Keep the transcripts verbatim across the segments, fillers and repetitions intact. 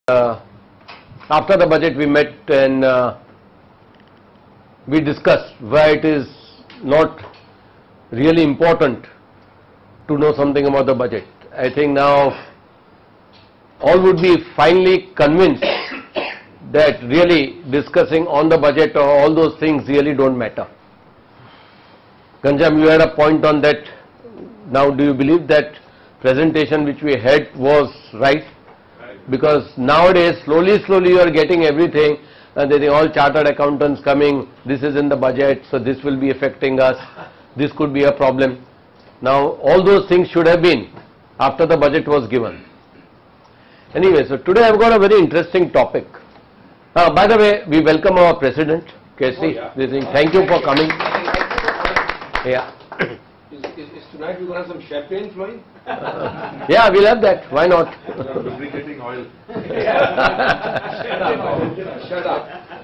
Uh, after the budget we met and uh, we discussed why it is not really important to know something about the budget. I think now all would be finally convinced that really discussing on the budget or all those things really don't matter. Ghanshyam, you had a point on that. Now do you believe that presentation which we had was right? Because nowadays slowly slowly you are getting everything and they think all chartered accountants coming, this is in the budget, so this will be affecting us, this could be a problem. Now all those things should have been after the budget was given. Anyway, so today I have got a very interesting topic. Uh, by the way, we welcome our President, K C. Oh, yeah. Thank you for coming. Yeah. Is, is, is tonight we going to have some champagne flowing? Uh, yeah, we'll have that. Why not? Lubricating oil. Shut up. Shut up.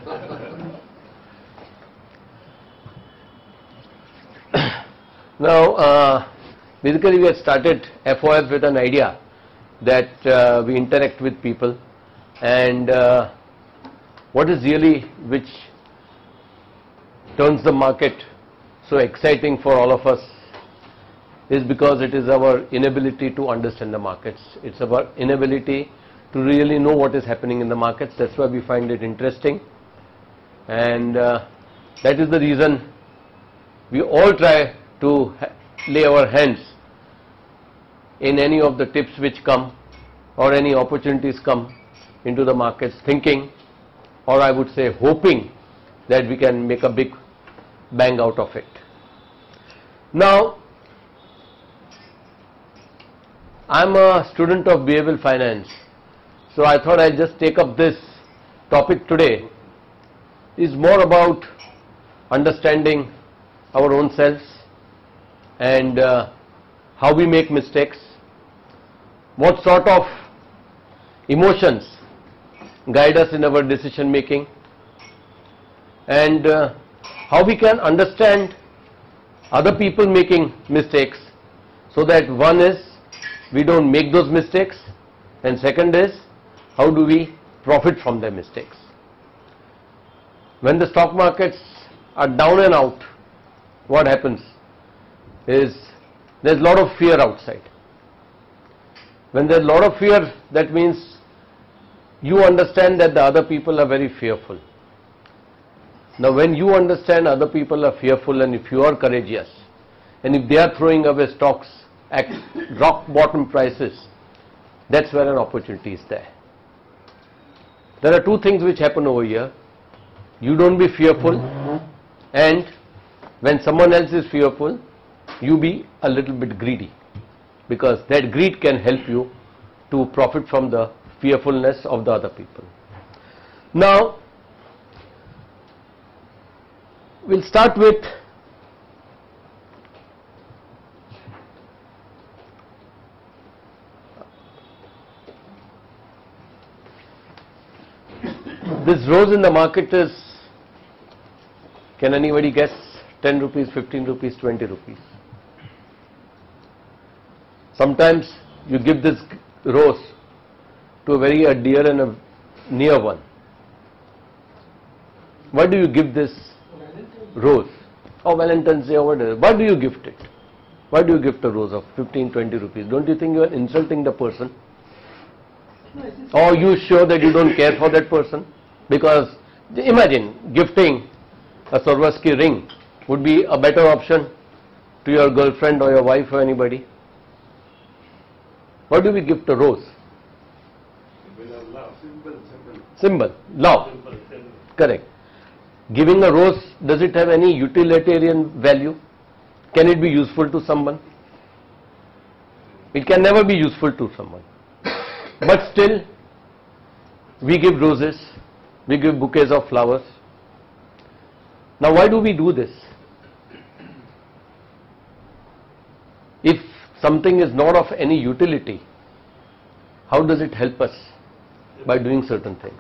Now, uh, basically we have started F O F with an idea that uh, we interact with people, and uh, what is really which turns the market so exciting for all of us is because it is our inability to understand the markets. It's our inability to really know what is happening in the markets. That's why we find it interesting, and uh, that is the reason we all try to lay our hands in any of the tips which come or any opportunities come into the markets, thinking, or I would say hoping, that we can make a big bang out of it. Now, I'm a student of behavioral finance, so I thought I'll just take up this topic today. It's more about understanding our own selves and uh, how we make mistakes, what sort of emotions guide us in our decision making, and uh, how we can understand other people making mistakes, so that one is we don't make those mistakes, and second is how do we profit from their mistakes. When the stock markets are down and out, what happens is there's a lot of fear outside. When there's a lot of fear, that means you understand that the other people are very fearful. Now when you understand other people are fearful, and if you are courageous, and if they are throwing away stocks at rock bottom prices, that's where an opportunity is there. There are two things which happen over here. You don't be fearful, and when someone else is fearful, you be a little bit greedy, because that greed can help you to profit from the fearfulness of the other people. Now, we'll start with this rose in the market is, can anybody guess, ten rupees, fifteen rupees, twenty rupees. Sometimes you give this rose to a very dear and a near one. Why do you give this rose? Or Valentine's Day or whatever. Why do you gift it? Why do you gift a rose of fifteen, twenty rupees? Don't you think you are insulting the person? Or are you sure that you don't care for that person? Because imagine gifting a Swarovski ring would be a better option to your girlfriend or your wife or anybody. Why do we gift a rose? Symbol, symbol. Symbol, love. Correct. Giving a rose, does it have any utilitarian value? Can it be useful to someone? It can never be useful to someone. But still, we give roses, we give bouquets of flowers. Now why do we do this? If something is not of any utility, how does it help us by doing certain things?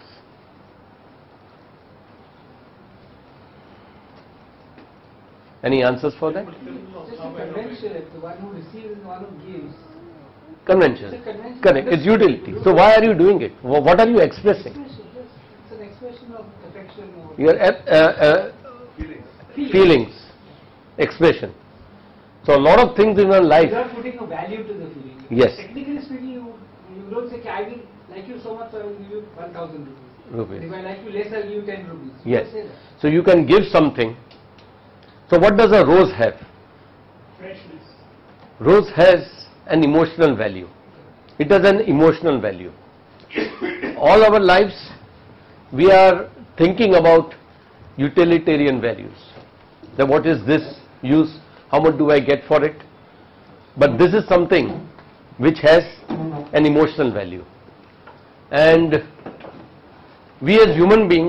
Any answers for that? Just to convention it, the one who receives and the one who gives, Convention. It's a convention. Correct. It's utility. So why are you doing it? Wha- What are you expressing? Expression, yes. It's an expression of affection or Your uh, uh, Feelings. feeling. feelings, expression. So a lot of things in our life. You are putting a value to the feeling. Yes. Technically speaking, you, you don't say, I will like you so much, so I will give you one thousand rupees. Rupees. If I like you less, I will give you ten rupees. You Yes. don't say that. So you can give something. So what does a rose have? Freshness. Rose has an emotional value. It has an emotional value. All our lives, we are thinking about utilitarian values. That what is this use? How much do I get for it? But this is something which has an emotional value. And we as human beings,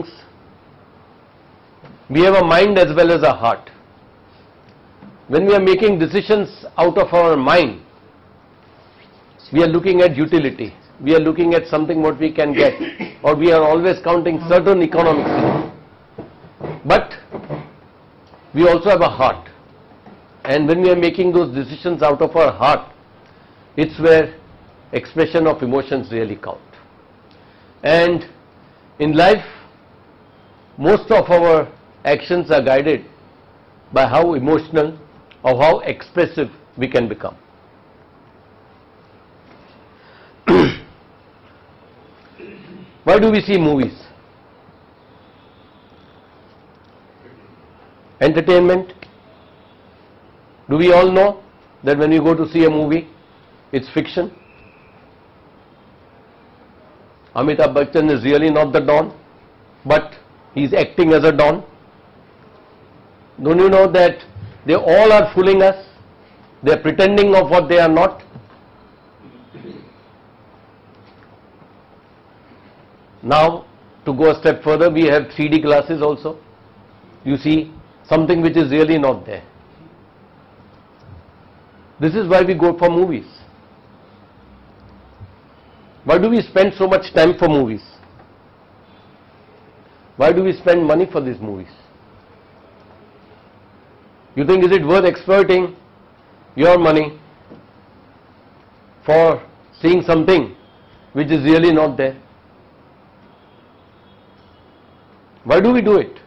we have a mind as well as a heart. When we are making decisions out of our mind, we are looking at utility. We are looking at something what we can get, or we are always counting certain economics. But we also have a heart. And when we are making those decisions out of our heart, it's where expression of emotions really count. And in life, most of our actions are guided by how emotional or how expressive we can become. Why do we see movies? Entertainment. Do we all know that when you go to see a movie, it's fiction? Amitabh Bachchan is really not the Don, but he's acting as a Don. Don't you know that they all are fooling us? They're pretending of what they are not. Now, to go a step further, we have three D glasses also. You see something which is really not there. This is why we go for movies. Why do we spend so much time for movies? Why do we spend money for these movies? You think, is it worth exploiting your money for seeing something which is really not there? Why do we do it?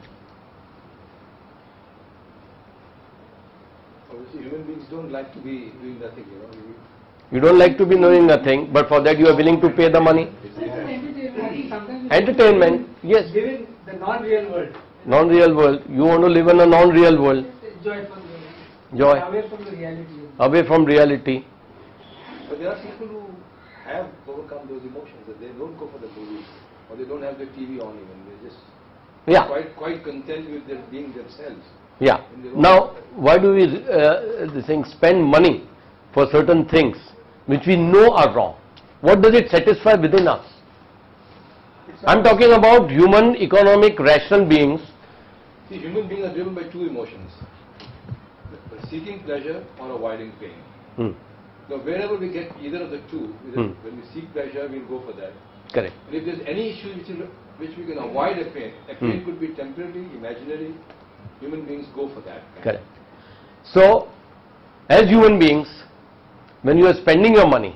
Obviously, human beings don't like to be doing nothing, you know. We- You don't like to be knowing nothing, but for that you are willing to pay the money. It's an entertainment. I think sometimes we Entertainment, yes. live in the non-real world. Non-real world. You want to live in a non-real world. Joy from the Joy. away from the reality. Away from reality. But there are people who have overcome those emotions, that they don't go for the movies, or they don't have the T V on even. They're just Yeah. quite quite content with them being themselves. Yeah. Now, why do we uh, this thing, spend money for certain things which we know are wrong? What does it satisfy within us? I'm talking about human, economic, rational beings. See, human beings are driven by two emotions: seeking pleasure or avoiding pain. Hmm. Now, wherever we get either of the two, either Hmm. when we seek pleasure, we'll go for that. Correct. And if there's any issue which, is, which we can avoid a pain, a pain Hmm. could be temporary, imaginary, human beings go for that. Correct. So, as human beings, when you are spending your money,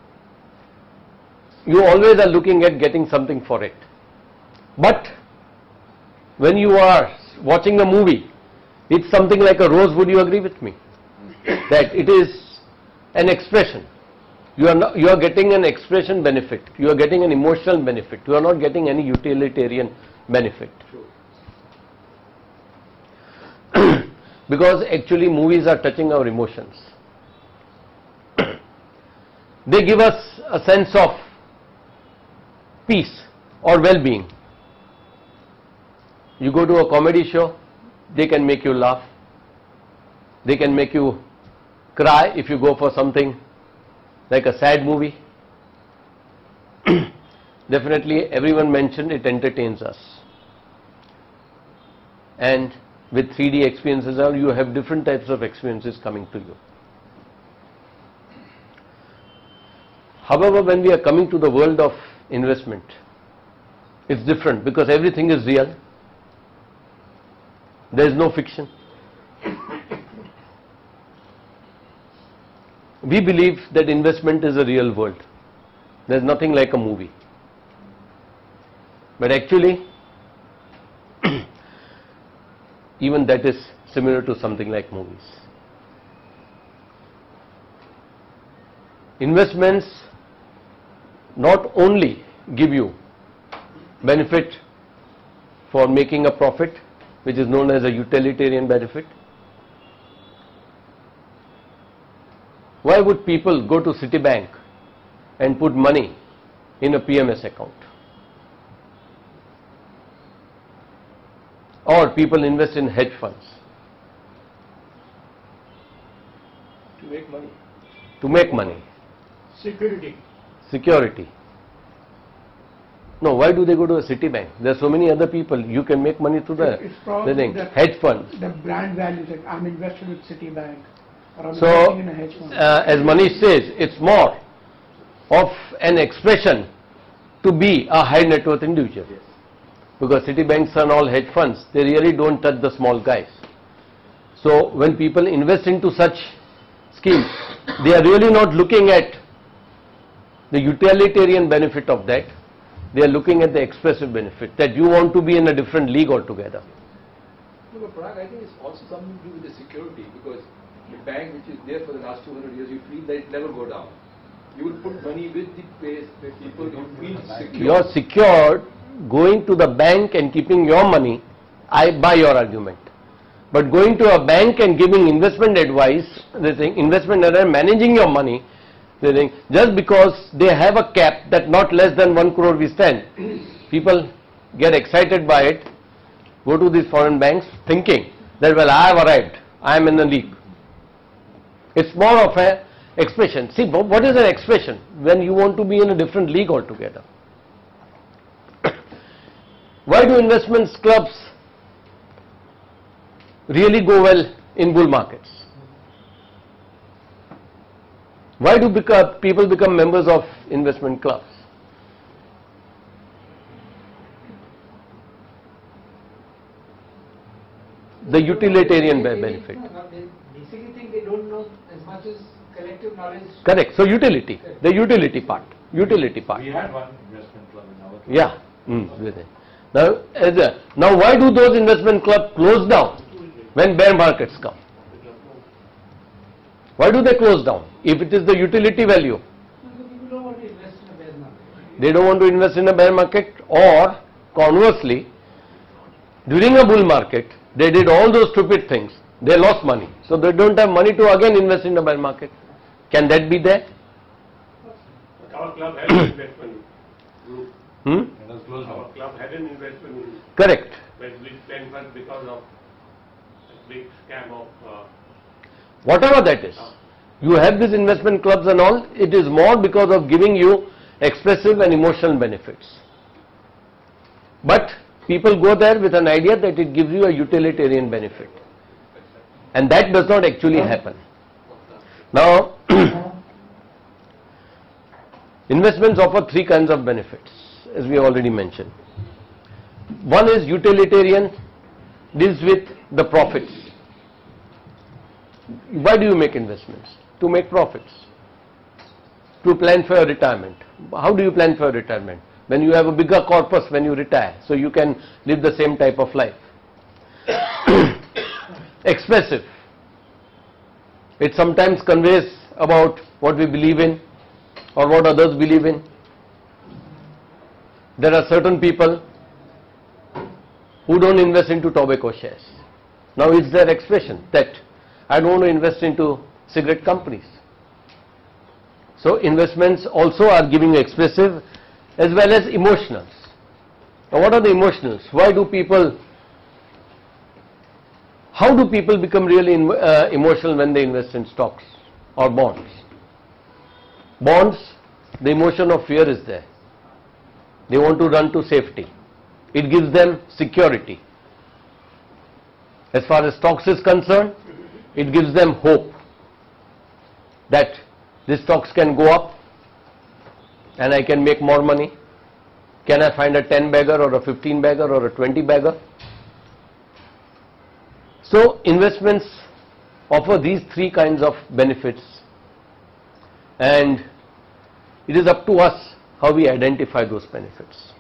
you always are looking at getting something for it. But when you are watching a movie, it's something like a rose. Would you agree with me? That it is an expression. You are not, you are getting an expression benefit. You are getting an emotional benefit. You are not getting any utilitarian benefit. True. Because actually movies are touching our emotions. They give us a sense of peace or well-being. You go to a comedy show, they can make you laugh. They can make you cry if you go for something like a sad movie. Definitely everyone mentioned it entertains us. And with three D experiences, you have different types of experiences coming to you. However, when we are coming to the world of investment, it's different because everything is real. There is no fiction. we believe that investment is a real world. There's nothing like a movie. But actually, even that is similar to something like movies. Investments not only give you benefit for making a profit, which is known as a utilitarian benefit. Why would people go to Citibank and put money in a P M S account? Or people invest in hedge funds? To make money. To make money. Security. Security. No, why do they go to a Citibank? There are so many other people. You can make money through the, It's the probably thing. the- hedge funds. The brand value, like I'm invested with Citibank or I'm So, investing in a hedge fund. uh, as Manish says, it's more of an expression to be a high net worth individual. Because Citibanks and all hedge funds, they really don't touch the small guys. So, when people invest into such schemes, they are really not looking at the utilitarian benefit of that. They are looking at the expressive benefit, that you want to be in a different league altogether. No, but Parag, I think it's also something to do with the security, because the bank which is there for the last two hundred years, you feel that it never go down. You will put money with the place where people, you feel secure. You are secured going to the bank and keeping your money. I buy your argument. But going to a bank and giving investment advice, they think investment advice, managing your money, they think just because they have a cap that not less than one crore we stand, people get excited by it, go to these foreign banks thinking that, well, I have arrived, I am in the league. It's more of a expression. See, what is an expression? When you want to be in a different league altogether. Why do investments clubs really go well in bull markets? Why do beca- people become members of investment clubs? The utilitarian be- benefit. No, no, they basically think they don't know as much as collective knowledge. Correct. So utility, the utility part, utility part. We had one investment club in our club. Yeah. Mm, with it. Now, as a, now, why do those investment clubs close down when bear markets come? Why do they close down? If it is the utility value, So people don't want to invest in a bear market. they don't want to invest in a bear market, or conversely, during a bull market, they did all those stupid things. They lost money, so they don't have money to again invest in a bear market. Can that be there? But our club had an investment group. Hmm? It was closed Our down. club had an investment group, Correct. but we spent first because of a big scam of. Uh, Whatever that is, you have these investment clubs and all, it is more because of giving you expressive and emotional benefits. But people go there with an idea that it gives you a utilitarian benefit. And that does not actually happen. Now, investments offer three kinds of benefits, as we already mentioned. One is utilitarian, deals with the profits. Why do you make investments? To make profits. To plan for your retirement. How do you plan for your retirement? When you have a bigger corpus when you retire, so you can live the same type of life. Expressive. It sometimes conveys about what we believe in or what others believe in. There are certain people who don't invest into tobacco shares. Now it's their expression that I don't want to invest into cigarette companies. So investments also are giving expressive as well as emotionals. Now what are the emotionals? Why do people, how do people become really in, uh, emotional when they invest in stocks or bonds? Bonds, the emotion of fear is there. They want to run to safety. It gives them security. As far as stocks is concerned, it gives them hope that these stocks can go up and I can make more money. Can I find a ten bagger or a fifteen bagger or a twenty bagger? So investments offer these three kinds of benefits and it is up to us how we identify those benefits.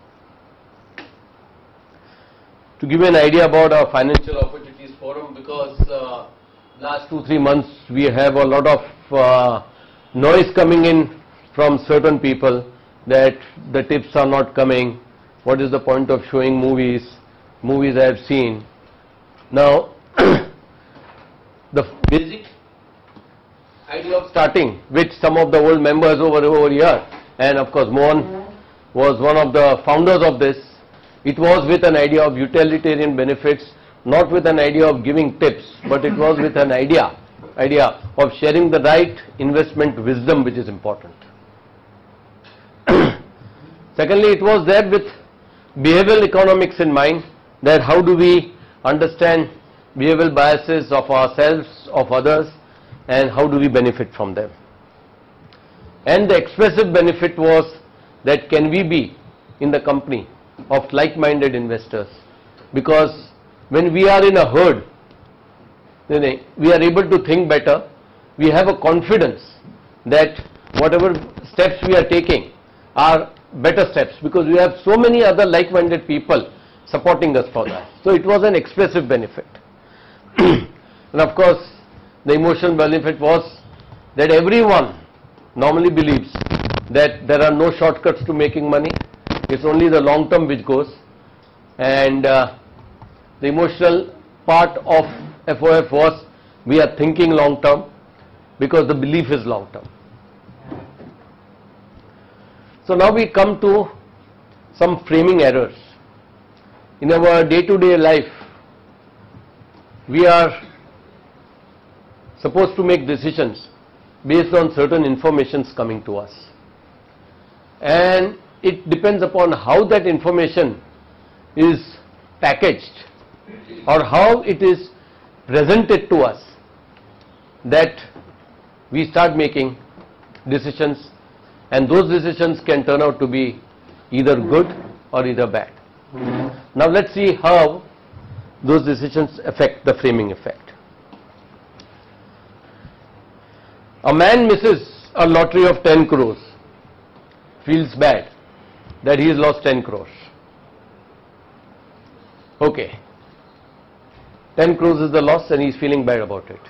To give you an idea about our Financial Opportunities Forum, because uh, last two, three months we have a lot of uh, noise coming in from certain people that the tips are not coming, what is the point of showing movies, movies I have seen. Now, the basic idea of starting, which some of the old members over, over here, and of course Mohan was one of the founders of this, it was with an idea of utilitarian benefits, not with an idea of giving tips, but it was with an idea, idea of sharing the right investment wisdom, which is important. Secondly, it was there with behavioral economics in mind, that how do we understand behavioral biases of ourselves, of others, and how do we benefit from them. And the expressive benefit was that can we be in the company of like-minded investors, because when we are in a herd, we are able to think better, we have a confidence that whatever steps we are taking are better steps, because we have so many other like-minded people supporting us for that. So it was an expressive benefit. And of course, the emotional benefit was that everyone normally believes that there are no shortcuts to making money, it's only the long term which goes, and uh, the emotional part of F O F was we are thinking long term because the belief is long term. So now we come to some framing errors. In our day-to-day life, we are supposed to make decisions based on certain informations coming to us, and it depends upon how that information is packaged or how it is presented to us that we start making decisions, and those decisions can turn out to be either good or either bad. Now let's see how those decisions affect the framing effect. A man misses a lottery of ten crores, feels bad that he has lost ten crores. Okay, ten crores is the loss and he is feeling bad about it.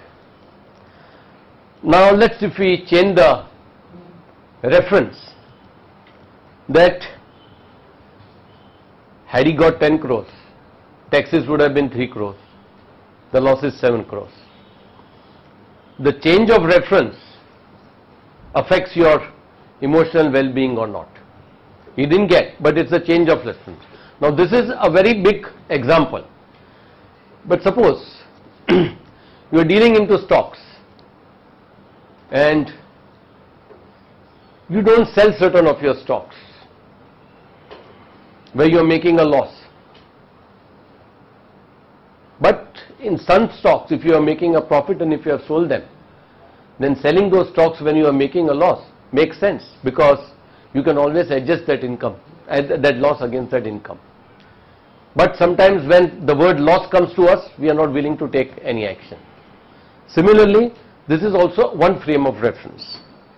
Now let's, if we change the reference, that had he got ten crores, taxes would have been three crores, the loss is seven crores. The change of reference affects your emotional well-being or not. He didn't get, but it's a change of reference. Now this is a very big example, but suppose you are dealing into stocks and you don't sell certain of your stocks where you are making a loss, but in some stocks if you are making a profit and if you have sold them, then selling those stocks when you are making a loss makes sense, because you can always adjust that income, that loss against that income. But sometimes when the word loss comes to us, we are not willing to take any action. Similarly, this is also one frame of reference.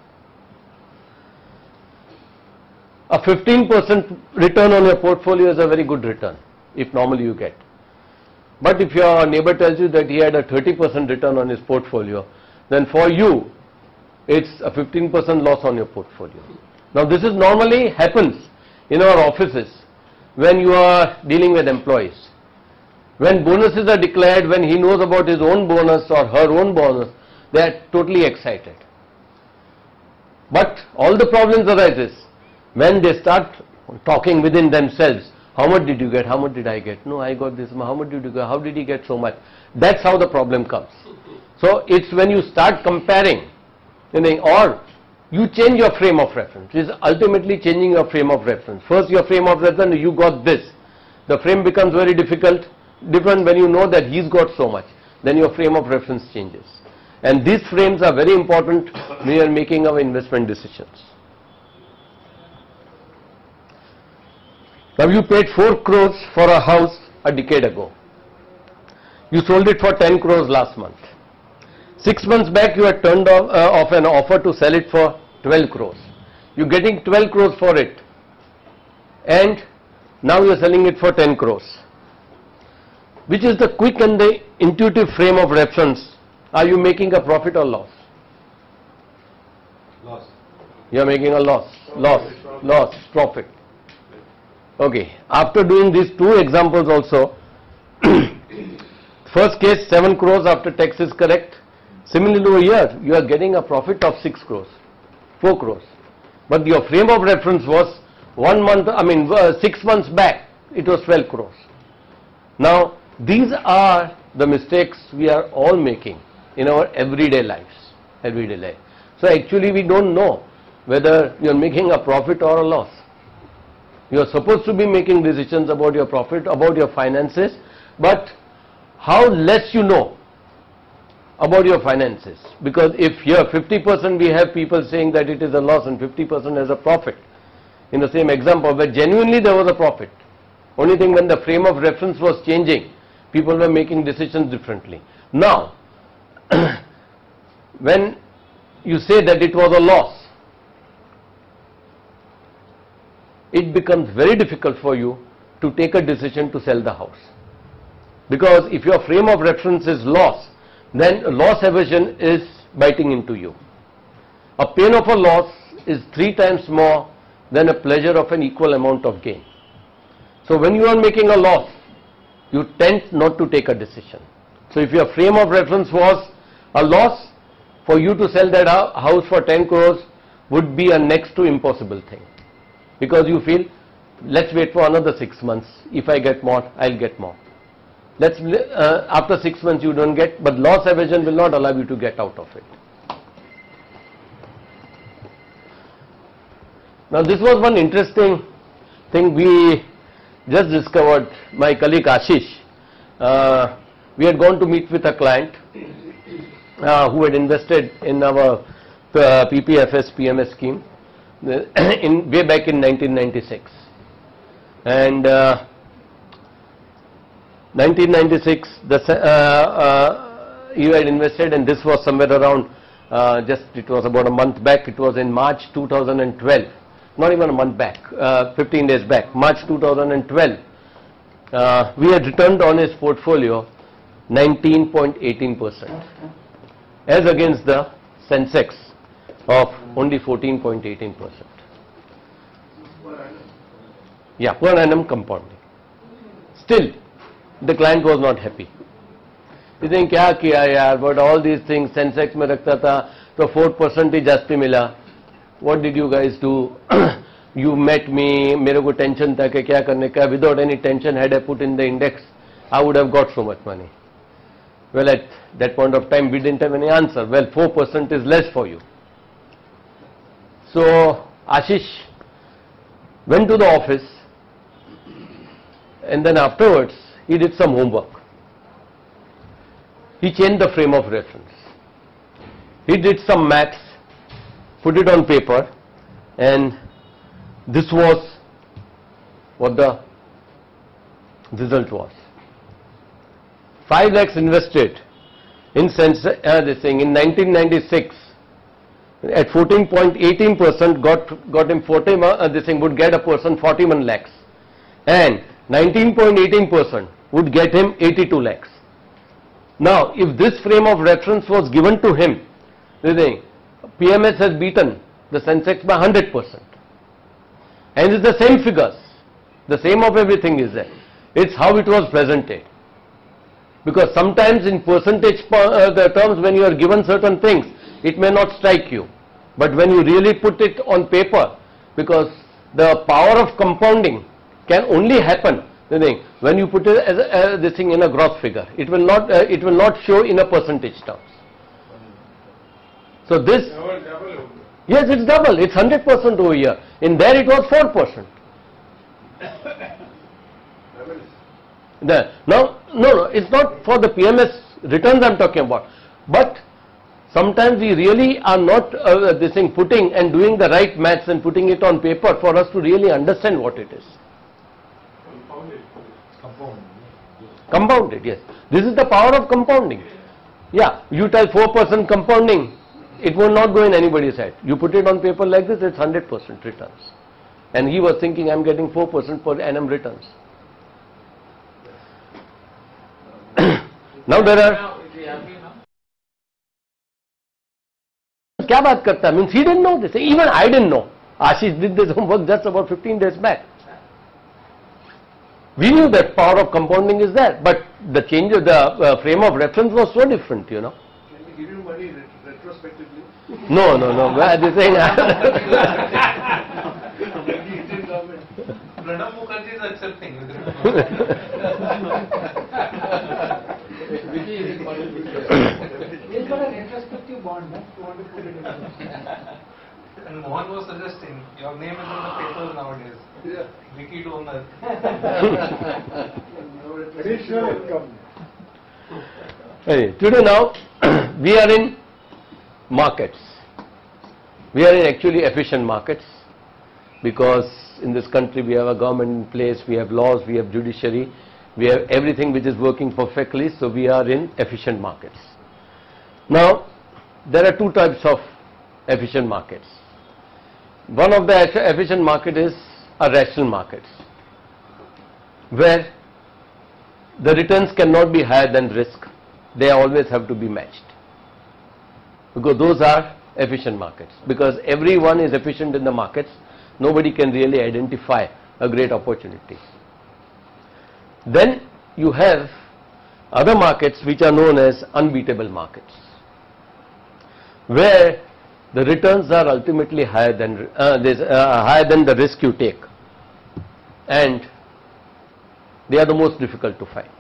A fifteen percent return on your portfolio is a very good return if normally you get. But if your neighbor tells you that he had a thirty percent return on his portfolio, then for you it's a fifteen percent loss on your portfolio. Now this is normally happens in our offices when you are dealing with employees. When bonuses are declared, when he knows about his own bonus or her own bonus, they are totally excited. But all the problems arises when they start talking within themselves. How much did you get? How much did I get? No, I got this. How much did you get? How did he get so much? That's how the problem comes. So it's when you start comparing, or you change your frame of reference. It is ultimately changing your frame of reference. First your frame of reference, you got this. The frame becomes very difficult, different when you know that he's got so much. Then your frame of reference changes. And these frames are very important when you are making our investment decisions. Now you paid four crores for a house a decade ago. You sold it for ten crores last month. Six months back you had turned off, uh, off an offer to sell it for twelve crores. You're getting twelve crores for it, and now you're selling it for ten crores. Which is the quick and the intuitive frame of reference? Are you making a profit or loss? Loss. You're making a loss, loss, loss, profit. Okay, after doing these two examples also, first case seven crores after tax is correct. Similarly over here, you are getting a profit of six crores, four crores. But your frame of reference was one month, I mean uh, six months back, it was twelve crores. Now, these are the mistakes we are all making in our everyday lives, everyday life. So actually we don't know whether you are making a profit or a loss. You are supposed to be making decisions about your profit, about your finances, but how less you know about your finances. Because if here fifty percent we have people saying that it is a loss and fifty percent as a profit, in the same example where genuinely there was a profit. Only thing, when the frame of reference was changing, people were making decisions differently. Now, when you say that it was a loss, it becomes very difficult for you to take a decision to sell the house. Because if your frame of reference is loss, then loss aversion is biting into you. A pain of a loss is three times more than a pleasure of an equal amount of gain. So when you are making a loss, you tend not to take a decision. So if your frame of reference was a loss, for you to sell that house for ten crores would be a next to impossible thing. Because you feel, let's wait for another six months. If I get more, I'll get more. Let's, uh, after six months you don't get, but loss aversion will not allow you to get out of it. Now this was one interesting thing we just discovered. My colleague Ashish, uh, we had gone to meet with a client uh, who had invested in our uh, P P F S P M S scheme in way back in nineteen ninety-six, and uh, nineteen ninety-six the uh, uh, he had invested, and this was somewhere around uh, just it was about a month back. It was in March two thousand twelve, not even a month back, uh, fifteen days back, March two thousand twelve. Uh, we had returned on his portfolio nineteen point one eight percent as against the Sensex of only fourteen point one eight percent. Yeah, per annum compounding. Still, the client was not happy. He saying, "Kya kiya yaar? But all these things Sensex mein rakhta tha, to four percent hi jasti mila. What did you guys do? You met me. Mere ko tension tha ke kya karne ka. Without any tension, had I put in the index, I would have got so much money." Well, at that point of time, we didn't have any answer. Well, four percent is less for you. So Ashish went to the office, and then afterwards he did some homework. He changed the frame of reference. He did some maths, put it on paper, and this was what the result was. Five lakhs invested in sense uh, this thing in nineteen ninety-six at fourteen point one eight percent got got him forty uh, this thing would get a person forty-one lakhs, and nineteen point one eight percent would get him eighty-two lakhs. Now, if this frame of reference was given to him, the thing, P M S has beaten the Sensex by one hundred percent, and it's the same figures, the same of everything is there. It's how it was presented. Because sometimes in percentage uh, the terms, when you are given certain things, it may not strike you. But when you really put it on paper, because the power of compounding can only happen the thing, when you put it as, a, as this thing in a gross figure. It will not uh, it will not show in a percentage terms. So this, yes, it's double. It's one hundred percent over here. In there it was four percent. There. Now, no, no, it's not for the P M S returns I'm talking about, but sometimes we really are not uh, this thing putting and doing the right maths and putting it on paper for us to really understand what it is. Compound. Compounded, yes. This is the power of compounding. Yeah, you tell four percent compounding, it will not go in anybody's head. You put it on paper like this, it's one hundred percent returns. And he was thinking, I'm getting four percent per annum returns. Now there are... क्या बात करता है? Means he didn't know this. Even I didn't know. Ashish did this homework just about fifteen days back. We knew that power of compounding is there, but the change of the uh, frame of reference was so different, you know. Can we give you money ret retrospectively? No, no, no. They're saying... Indian government. Pranab Mukherjee is accepting. Vicky is in He's got a retrospective bond, no? You want to put it in. And Mohan was suggesting, your name is in the papers nowadays. Yeah. Vicky donor. Additional income. Hey, today now, we are in markets. We are in actually efficient markets, because in this country we have a government in place, we have laws, we have judiciary, we have everything which is working perfectly, so we are in efficient markets. Now, there are two types of efficient markets. One of the efficient market is a rational markets, where the returns cannot be higher than risk. They always have to be matched, because those are efficient markets. Because everyone is efficient in the markets, nobody can really identify a great opportunity. Then you have other markets which are known as unbeatable markets, where the returns are ultimately higher than uh, this, uh, higher than the risk you take, and they are the most difficult to find.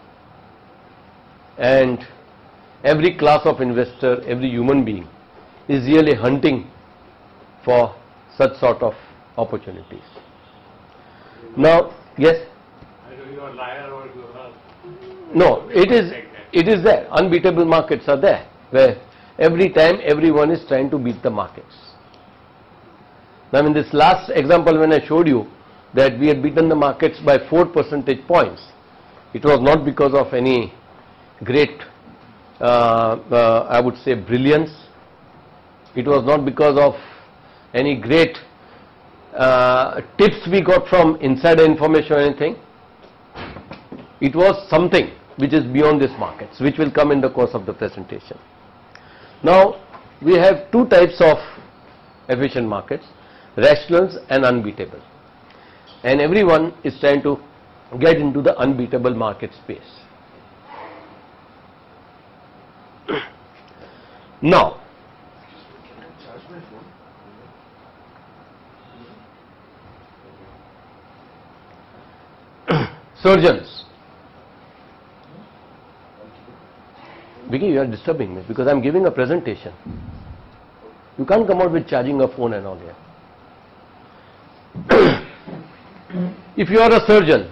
And every class of investor, every human being is really hunting for such sort of opportunities. Now, yes? Either you are a liar or you are... No, it is, it is there. Unbeatable markets are there, where every time everyone is trying to beat the markets. Now in this last example, when I showed you that we had beaten the markets by four percentage points, it was not because of any great, uh, uh, I would say, brilliance. It was not because of any great uh, tips we got from insider information or anything. It was something which is beyond these markets, which will come in the course of the presentation. Now, we have two types of efficient markets, rationals and unbeatable. And everyone is trying to get into the unbeatable market space. Now, surgeons. Vicky, you are disturbing me because I am giving a presentation. You can't come out with charging a phone and all here. If you are a surgeon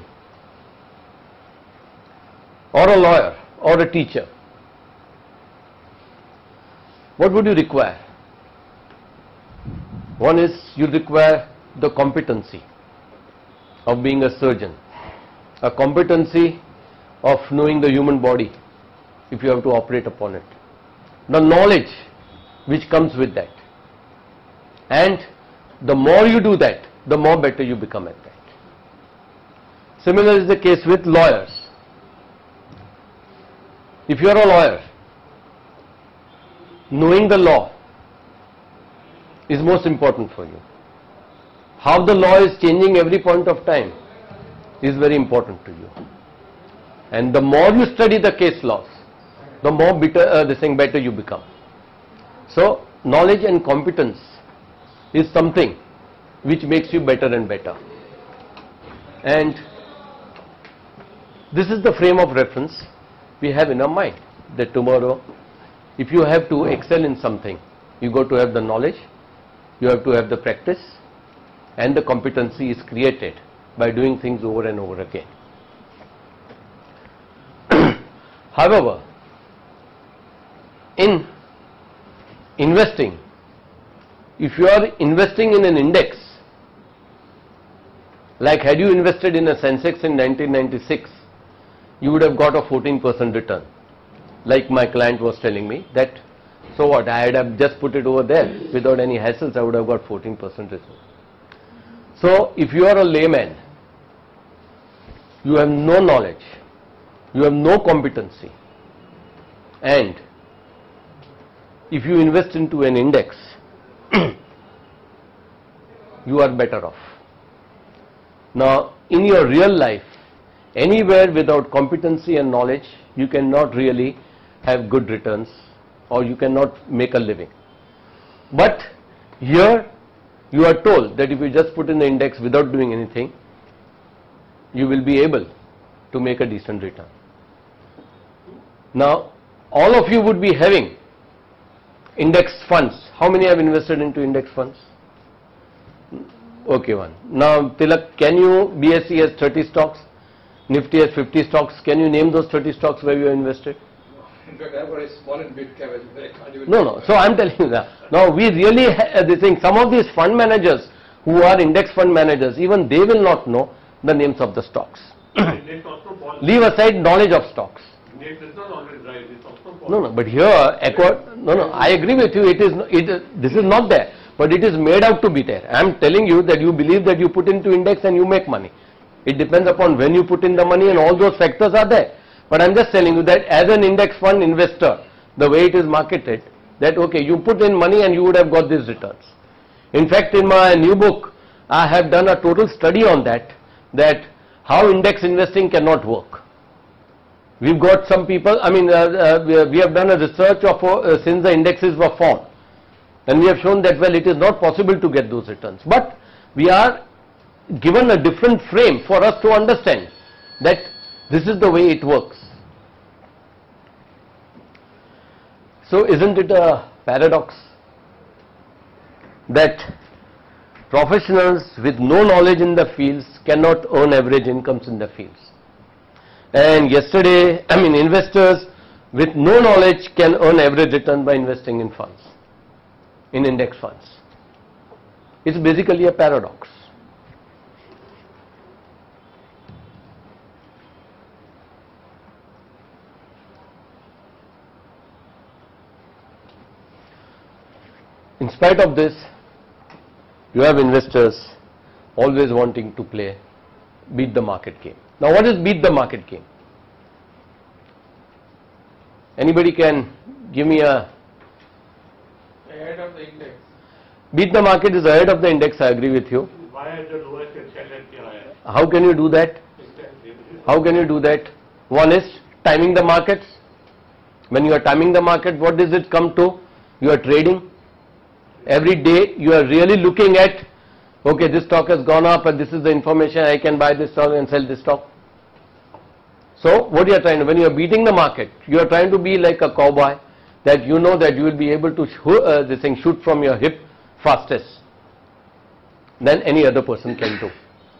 or a lawyer or a teacher, what would you require? One is you require the competency of being a surgeon, a competency of knowing the human body if you have to operate upon it, the knowledge which comes with that, and the more you do that, the more better you become at that. Similar is the case with lawyers. If you are a lawyer, knowing the law is most important for you. How the law is changing every point of time is very important to you. And the more you study the case laws, the more better, uh, the thing better you become. So, knowledge and competence is something which makes you better and better. And this is the frame of reference we have in our mind, that tomorrow, if you have to excel in something, you got to have the knowledge, you have to have the practice, and the competency is created by doing things over and over again. However, in investing, if you are investing in an index, like had you invested in a Sensex in nineteen ninety-six, you would have got a fourteen percent return. like my client was telling me that, so what, I had have just put it over there without any hassles, I would have got fourteen percent return. So if you are a layman, you have no knowledge, you have no competency, and if you invest into an index, you are better off. Now, in your real life, anywhere without competency and knowledge, you cannot really have good returns, or you cannot make a living. But here, you are told that if you just put in the index without doing anything, you will be able to make a decent return. Now, all of you would be having index funds. How many have invested into index funds? Okay, one. Now, Tilak, can you, B S E has thirty stocks, Nifty has fifty stocks. Can you name those thirty stocks where you are invested? In fact, I've got a small and mid cap as well. I can't even. No, no. So I'm telling you that. Now we really ha this thing. Some of these fund managers who are index fund managers, even they will not know the names of the stocks. Index also falls. Leave aside knowledge of stocks. Index is not always right, it's also falls. No, no. But here, accord, no, no. I agree with you. It is. no- It. is- This is not there. But it is made out to be there. I am telling you that you believe that you put into index and you make money. It depends upon when you put in the money, and all those factors are there. But I am just telling you that as an index fund investor, the way it is marketed, that okay, you put in money and you would have got these returns. In fact, in my new book, I have done a total study on that, that how index investing cannot work. We've got some people, I mean, uh, uh, we, we have done a research of uh, since the indexes were formed, and we have shown that, well, it is not possible to get those returns. But we are given a different frame for us to understand that this is the way it works. So isn't it a paradox that professionals with no knowledge in the fields cannot earn average incomes in the fields? And yesterday, I mean, investors with no knowledge can earn average return by investing in funds, in index funds. It's basically a paradox. In spite of this, you have investors always wanting to play beat the market game. Now, what is beat the market game? Anybody can give me a... Ahead of the index. Beat the market is ahead of the index, I agree with you. Buy at the lowest and sell at the highest. How can you do that? How can you do that? One is timing the markets. When you are timing the market, what does it come to? You are trading. Every day you are really looking at, okay, this stock has gone up and this is the information, I can buy this stock and sell this stock. So what you are trying to, when you are beating the market, you are trying to be like a cowboy, that you know that you will be able to sh uh, this thing shoot from your hip fastest than any other person can do.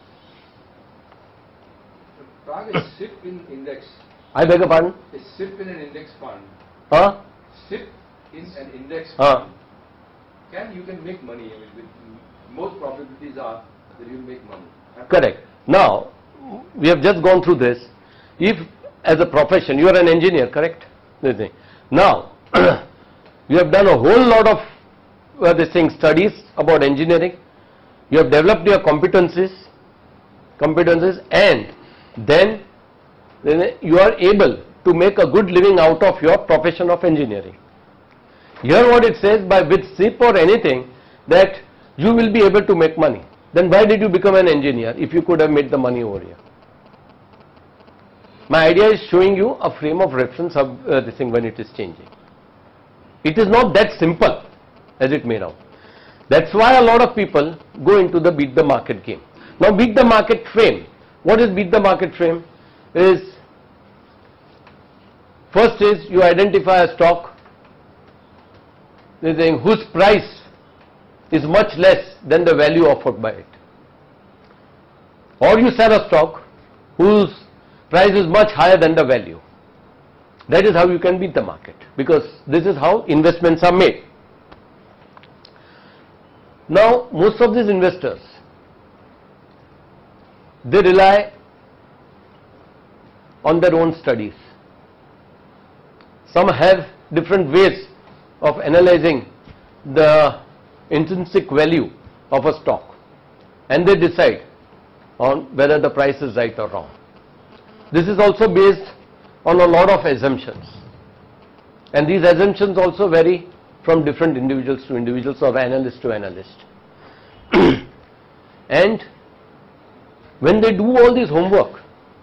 Prag is S I P in index. I beg your pardon? A S I P in an index fund. Huh? S I P in an index Huh? fund. Can you can make money? I mean, with most probabilities are that you make money. Correct. Now, we have just gone through this. If as a profession, you are an engineer, correct? This thing. Now, you have done a whole lot of uh, this thing, studies about engineering. You have developed your competencies, competencies, and then, then you are able to make a good living out of your profession of engineering. Here what it says, by with S I P or anything, that you will be able to make money. Then why did you become an engineer if you could have made the money over here? My idea is showing you a frame of reference of uh, this thing when it is changing. It is not that simple as it may now. That's why a lot of people go into the beat the market game. Now beat the market frame. What is beat the market frame? Is first is you identify a stock whose price is much less than the value offered by it. Or you sell a stock whose price is much higher than the value. That is how you can beat the market, because this is how investments are made. Now, most of these investors, they rely on their own studies. some have different ways of analyzing the intrinsic value of a stock, and they decide on whether the price is right or wrong. This is also based on a lot of assumptions, and these assumptions also vary from different individuals to individuals or analyst to analyst. And when they do all this homework,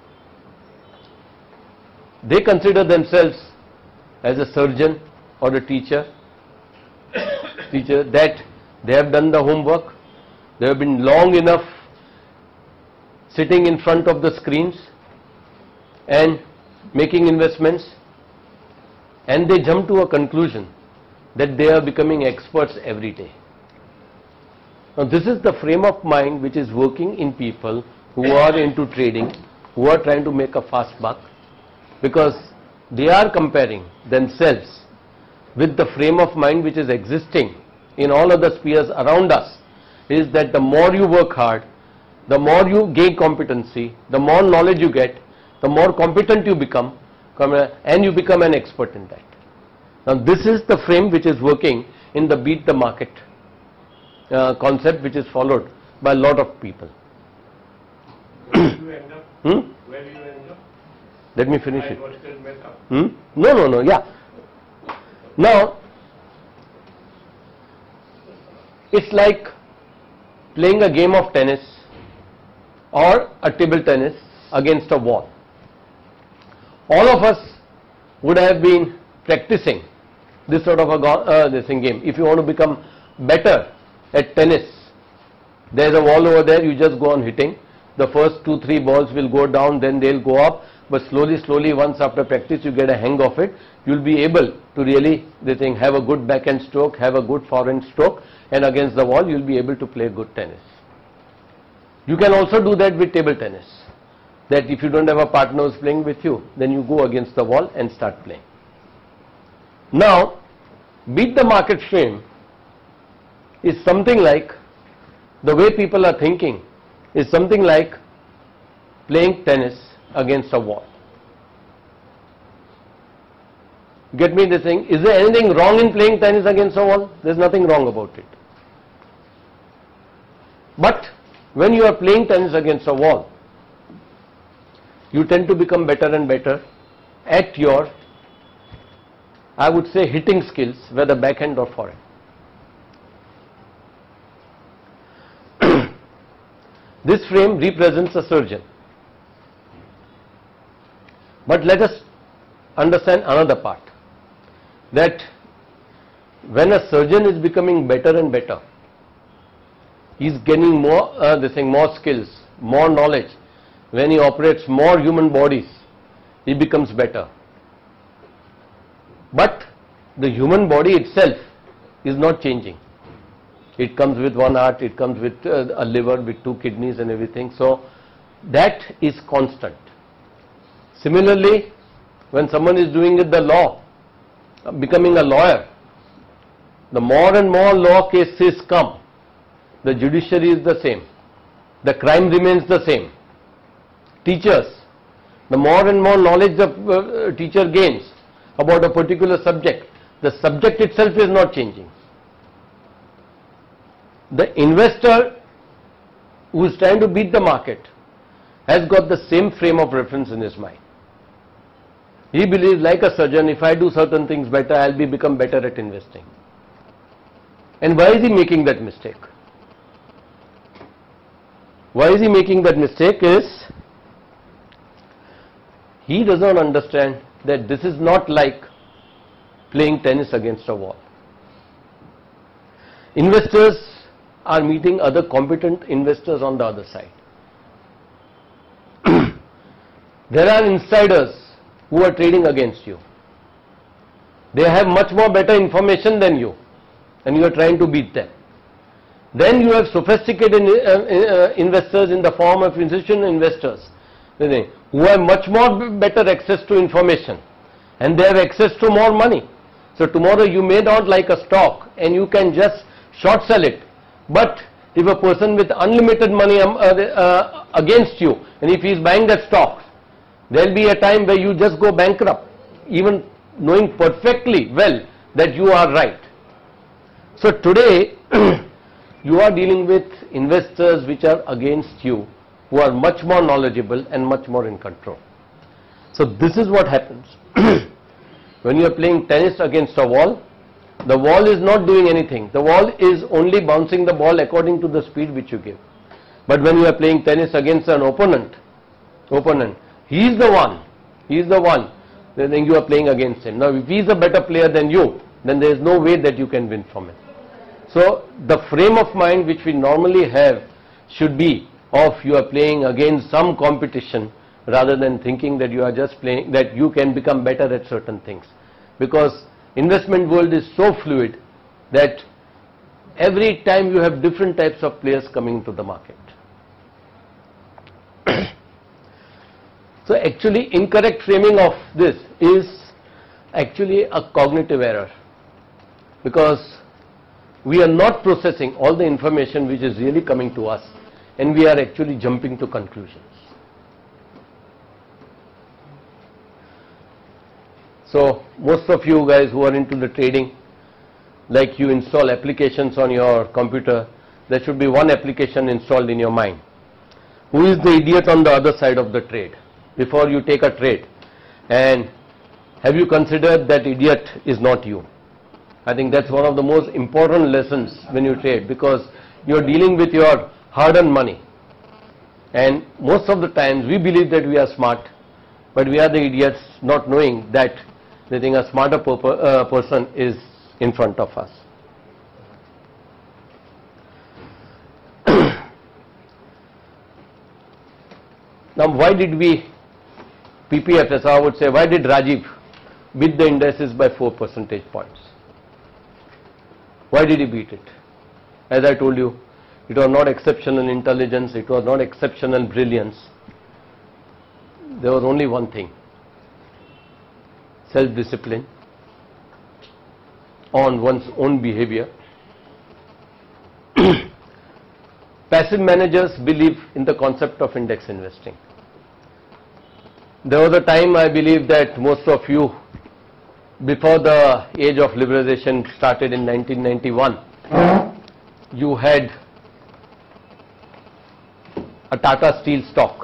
they consider themselves as a surgeon or a teacher, teacher that they have done the homework, they have been long enough sitting in front of the screens and making investments, and they jump to a conclusion that they are becoming experts every day. Now this is the frame of mind which is working in people who are into trading, who are trying to make a fast buck, because they are comparing themselves with the frame of mind which is existing in all other spheres around us, is that the more you work hard, the more you gain competency, the more knowledge you get, the more competent you become, and you become an expert in that. Now this is the frame which is working in the beat the market uh, concept, which is followed by a lot of people. Where do you end up? Hmm? Where do you end up? Let me finish I it. was still met up. Hmm? No, no, no, yeah. Now, it's like playing a game of tennis or a table tennis against a wall. All of us would have been practicing this sort of a uh, this thing game. If you want to become better at tennis, there's a wall over there, you just go on hitting. The first two, three balls will go down, then they'll go up, but slowly, slowly, once after practice, you get a hang of it, you'll be able to really, they think, have a good backhand stroke, have a good forehand stroke, and against the wall, you'll be able to play good tennis. You can also do that with table tennis, that if you don't have a partner who's playing with you, then you go against the wall and start playing. Now, beat the market frame is something like, the way people are thinking is something like playing tennis against a wall. Get me this thing? Is there anything wrong in playing tennis against a wall? There's nothing wrong about it. But when you are playing tennis against a wall, you tend to become better and better at your, I would say, hitting skills, whether backhand or forehand. This frame represents a surgeon. But let us understand another part, that when a surgeon is becoming better and better, he is gaining more, uh, this thing, more skills, more knowledge. When he operates more human bodies, he becomes better. But the human body itself is not changing. It comes with one heart, it comes with uh, a liver, with two kidneys and everything. So that is constant. Similarly, when someone is doing it the law, uh, becoming a lawyer, the more and more law cases come, the judiciary is the same, the crime remains the same. Teachers, the more and more knowledge the uh, teacher gains about a particular subject, the subject itself is not changing. The investor who is trying to beat the market has got the same frame of reference in his mind. He believes, like a surgeon, if I do certain things better, I'll be become better at investing. And why is he making that mistake? Why is he making that mistake is, he does not understand that this is not like playing tennis against a wall. Investors are meeting other competent investors on the other side. There are insiders who are trading against you. They have much more better information than you, and you are trying to beat them. Then you have sophisticated uh, uh, investors in the form of institutional investors who have much more better access to information, and they have access to more money. So tomorrow you may not like a stock and you can just short sell it, but if a person with unlimited money um, uh, uh, against you, and if he is buying that stock, there will be a time where you just go bankrupt, even knowing perfectly well that you are right. So today you are dealing with investors which are against you, who are much more knowledgeable and much more in control. So this is what happens. When you are playing tennis against a wall, the wall is not doing anything. The wall is only bouncing the ball according to the speed which you give. But when you are playing tennis against an opponent, opponent, he is the one, he is the one, then you are playing against him. Now if he is a better player than you, then there is no way that you can win from him. So the frame of mind which we normally have should be of you are playing against some competition, rather than thinking that you are just playing, that you can become better at certain things. Because investment world is so fluid that every time you have different types of players coming into the market. So actually incorrect framing of this is actually a cognitive error, because we are not processing all the information which is really coming to us, and we are actually jumping to conclusions. So most of you guys who are into the trading, like you install applications on your computer, there should be one application installed in your mind. Who is the idiot on the other side of the trade? Before you take a trade, and have you considered that idiot is not you? I think that's one of the most important lessons when you trade, because you are dealing with your hard-earned money, and most of the times we believe that we are smart, but we are the idiots, not knowing that they think a smarter uh, person is in front of us. Now why did we, P P F S, I would say, why did Rajiv beat the indices by four percentage points? Why did he beat it? As I told you, it was not exceptional intelligence, it was not exceptional brilliance. There was only one thing: self-discipline on one's own behavior. Passive managers believe in the concept of index investing. There was a time, I believe, that most of you, before the age of liberalization started in nineteen ninety-one, you had a Tata Steel stock.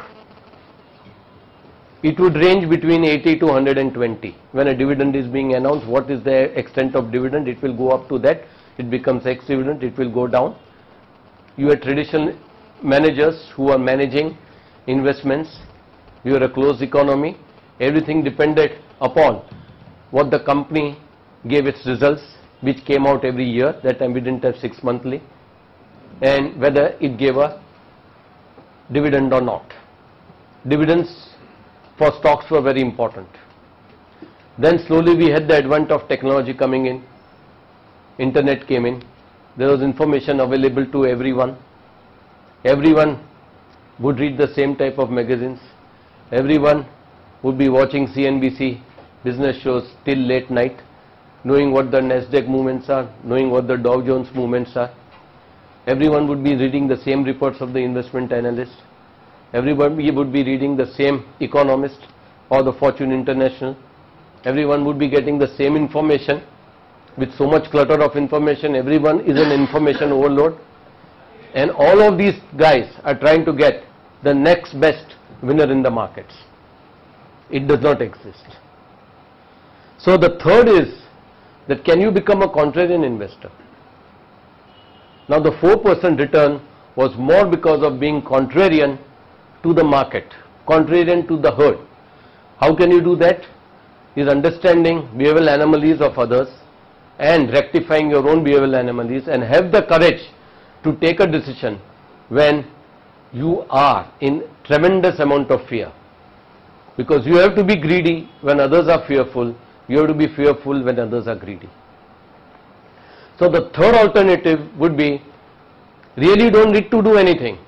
It would range between eighty to one hundred twenty. When a dividend is being announced, what is the extent of dividend? It will go up to that. It becomes ex-dividend, it will go down. You are traditional managers who are managing investments. You are a closed economy. Everything depended upon what the company gave its results, which came out every year. That time we didn't have six monthly, and whether it gave a dividend or not. Dividends for stocks were very important. Then slowly we had the advent of technology coming in. Internet came in. There was information available to everyone. Everyone would read the same type of magazines. Everyone would be watching C N B C business shows till late night, knowing what the Nasdaq movements are, knowing what the Dow Jones movements are. Everyone would be reading the same reports of the investment analyst. Everybody would be reading the same Economist or the Fortune International. Everyone would be getting the same information. With so much clutter of information, everyone is an information overload, and all of these guys are trying to get the next best winner in the markets. It does not exist. So the third is that, can you become a contrarian investor? Now the four percent return was more because of being contrarian to the market, contrarian to the herd. How can you do that? Is understanding behavioral anomalies of others and rectifying your own behavioral anomalies, and have the courage to take a decision when you are in tremendous amount of fear. Because you have to be greedy when others are fearful, you have to be fearful when others are greedy. So the third alternative would be, really don't need to do anything.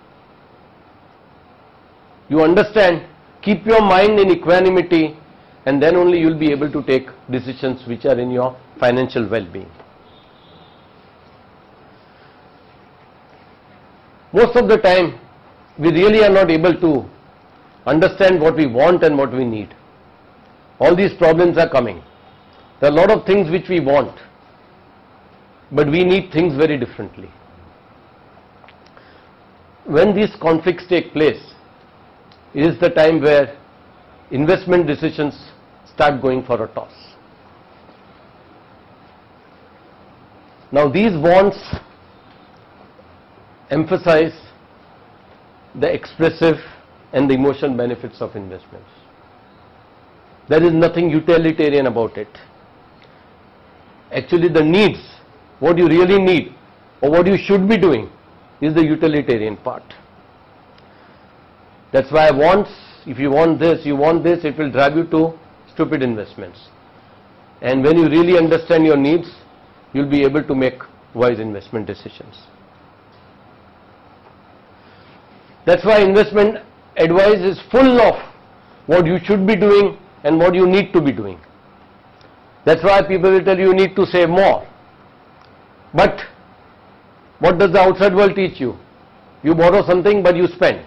You understand, keep your mind in equanimity, and then only you will be able to take decisions which are in your financial well-being. Most of the time, we really are not able to understand what we want and what we need. All these problems are coming. There are a lot of things which we want, but we need things very differently. When these conflicts take place, it is the time where investment decisions start going for a toss. Now these wants emphasize the expressive and the emotional benefits of investments. There is nothing utilitarian about it. Actually the needs, what you really need or what you should be doing, is the utilitarian part. That's why wants, if you want this, you want this, it will drive you to stupid investments. And when you really understand your needs, you'll be able to make wise investment decisions. That's why investment advice is full of what you should be doing and what you need to be doing. That's why people will tell you you need to save more. But what does the outside world teach you? You borrow something but you spend.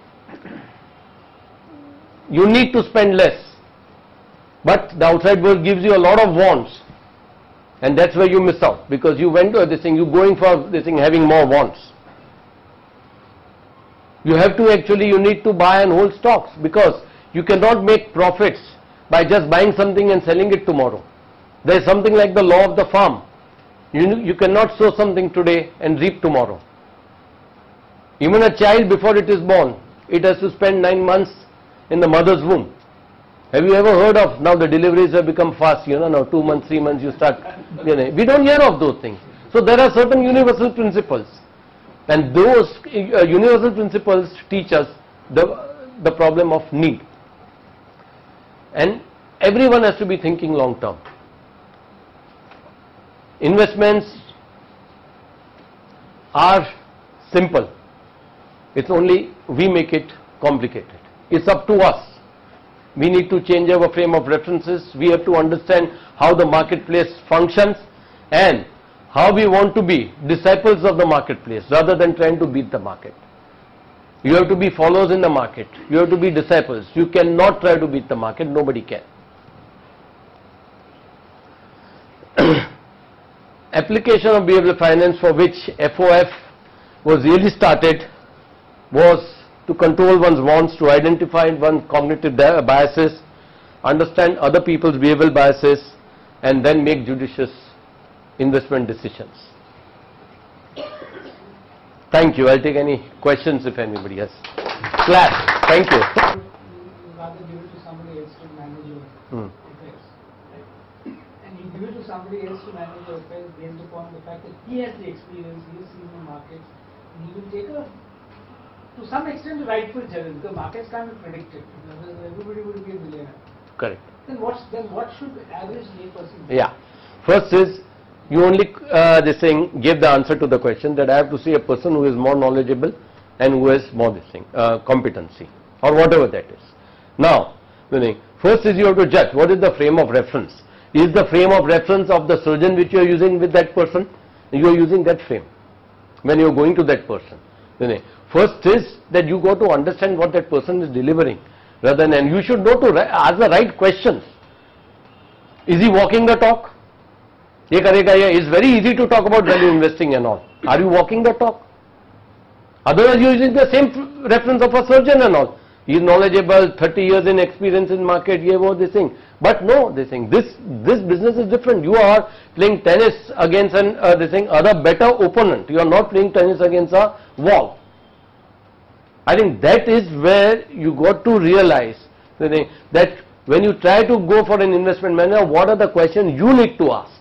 You need to spend less. But the outside world gives you a lot of wants. And that's where you miss out, because you went to this thing, you're going for this thing, having more wants. You have to actually, you need to buy and hold stocks, because you cannot make profits by just buying something and selling it tomorrow. There is something like the law of the farm. You, you cannot sow something today and reap tomorrow. Even a child, before it is born, it has to spend nine months in the mother's womb. Have you ever heard of, now the deliveries have become fast, you know, now two months, three months you start, you know, we don't hear of those things. So there are certain universal principles, and those uh, universal principles teach us the, the problem of need. And everyone has to be thinking long term. Investments are simple. It's only we make it complicated. It's up to us. We need to change our frame of references. We have to understand how the marketplace functions and how we want to be disciples of the marketplace rather than trying to beat the market. You have to be followers in the market. You have to be disciples. You cannot try to beat the market. Nobody can. Application of behavioral finance, for which F O F was really started, was to control one's wants, to identify one's cognitive biases, understand other people's behavioral biases, and then make judicious investment decisions. Thank you. I'll take any questions if anybody has. Clap. Thank you. You rather give it to somebody else to manage your Hmm. affairs. Right? And you give it to somebody else to manage your affairs based upon the fact that he has the experience, he has seen the markets, and he will take a, to some extent, rightful challenge, because markets can't be predicted. Because everybody would be a millionaire. Correct. Then what's then what should the average layperson do? Yeah. First is, you only uh, this thing give the answer to the question that I have to see a person who is more knowledgeable and who has more this thing, uh, competency, or whatever that is. Now, first is you have to judge what is the frame of reference. Is the frame of reference of the surgeon which you are using with that person? You are using that frame when you are going to that person. First is that you got to understand what that person is delivering, rather than, and you should know to ask the right questions. Is he walking the talk? It's very easy to talk about value investing and all. Are you walking the talk? Otherwise you are using the same reference of a surgeon and all. He is knowledgeable, thirty years in experience in market, ye wo, this thing. But no, this thing, this, this business is different. You are playing tennis against an, uh, this thing, other better opponent. You are not playing tennis against a wall. I think that is where you got to realize that when you try to go for an investment manager, what are the questions you need to ask?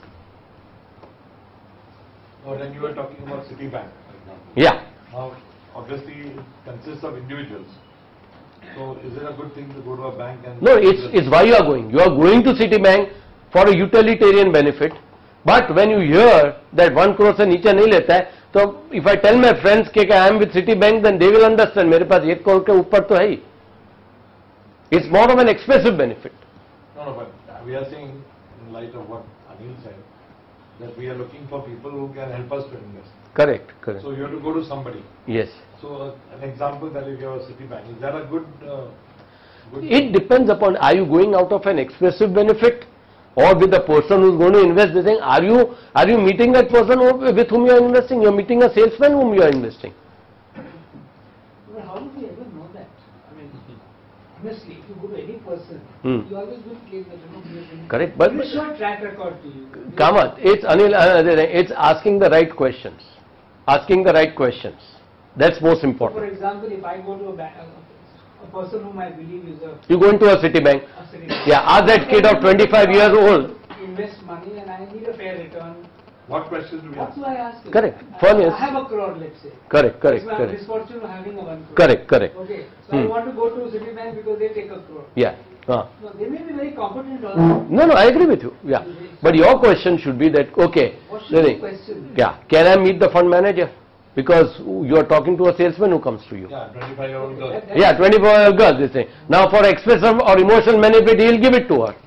Now, then you were talking about Citibank, for example. Yeah. Now, obviously, it consists of individuals. So, is it a good thing to go to a bank and... No, it's, it's why you are going. You are going to Citibank for a utilitarian benefit. But when you hear that one crore se niche nahi leta hai, so if I tell my friends that I am with Citibank, then they will understand. Mere paas ek crore ke upar to hai. It's more of an expressive benefit. No, no, but we are saying, in light of what Anil said, that we are looking for people who can help us to invest. Correct, correct. So you have to go to somebody. Yes. So uh, an example that if you have a Citibank, is that a good... Uh, good It depends upon, are you going out of an expressive benefit or with the person who's going to invest, they're saying, are you, are you meeting that person who, with whom you are investing? You're meeting a salesman whom you are investing. But how do we ever know that? I mean, honestly, if you go to any person, Hmm. you always will claim that, you know, we have been. Correct, but- We'll show a track record to you. Kamath, it's Anil, uh, it's asking the right questions. Asking the right questions. That's most So for important. example, if I go to a, ba- a, a person whom I believe is a, You go into a Citibank. a city. Yeah, ask that kid of twenty-five years old. Invest money and I need a fair return. What questions do we What ask? do I ask him? Correct. I, Fun is- I have a crore, let's say. Correct, correct, So I'm correct. misfortune of having a one crore. Correct, correct. Okay. So Hmm. I want to go to Citibank because they take a crore. Yeah. Uh. No, they may be very competent also. No, no, I agree with you. Yeah. But your question should be that, okay, What should Nidhi, be question? yeah, can I meet the fund manager? Because you are talking to a salesman who comes to you. Yeah, twenty-five year old girl. That- that- Yeah, twenty-four year old girl, they say. Now for expressive or emotional benefit, he'll give it to her.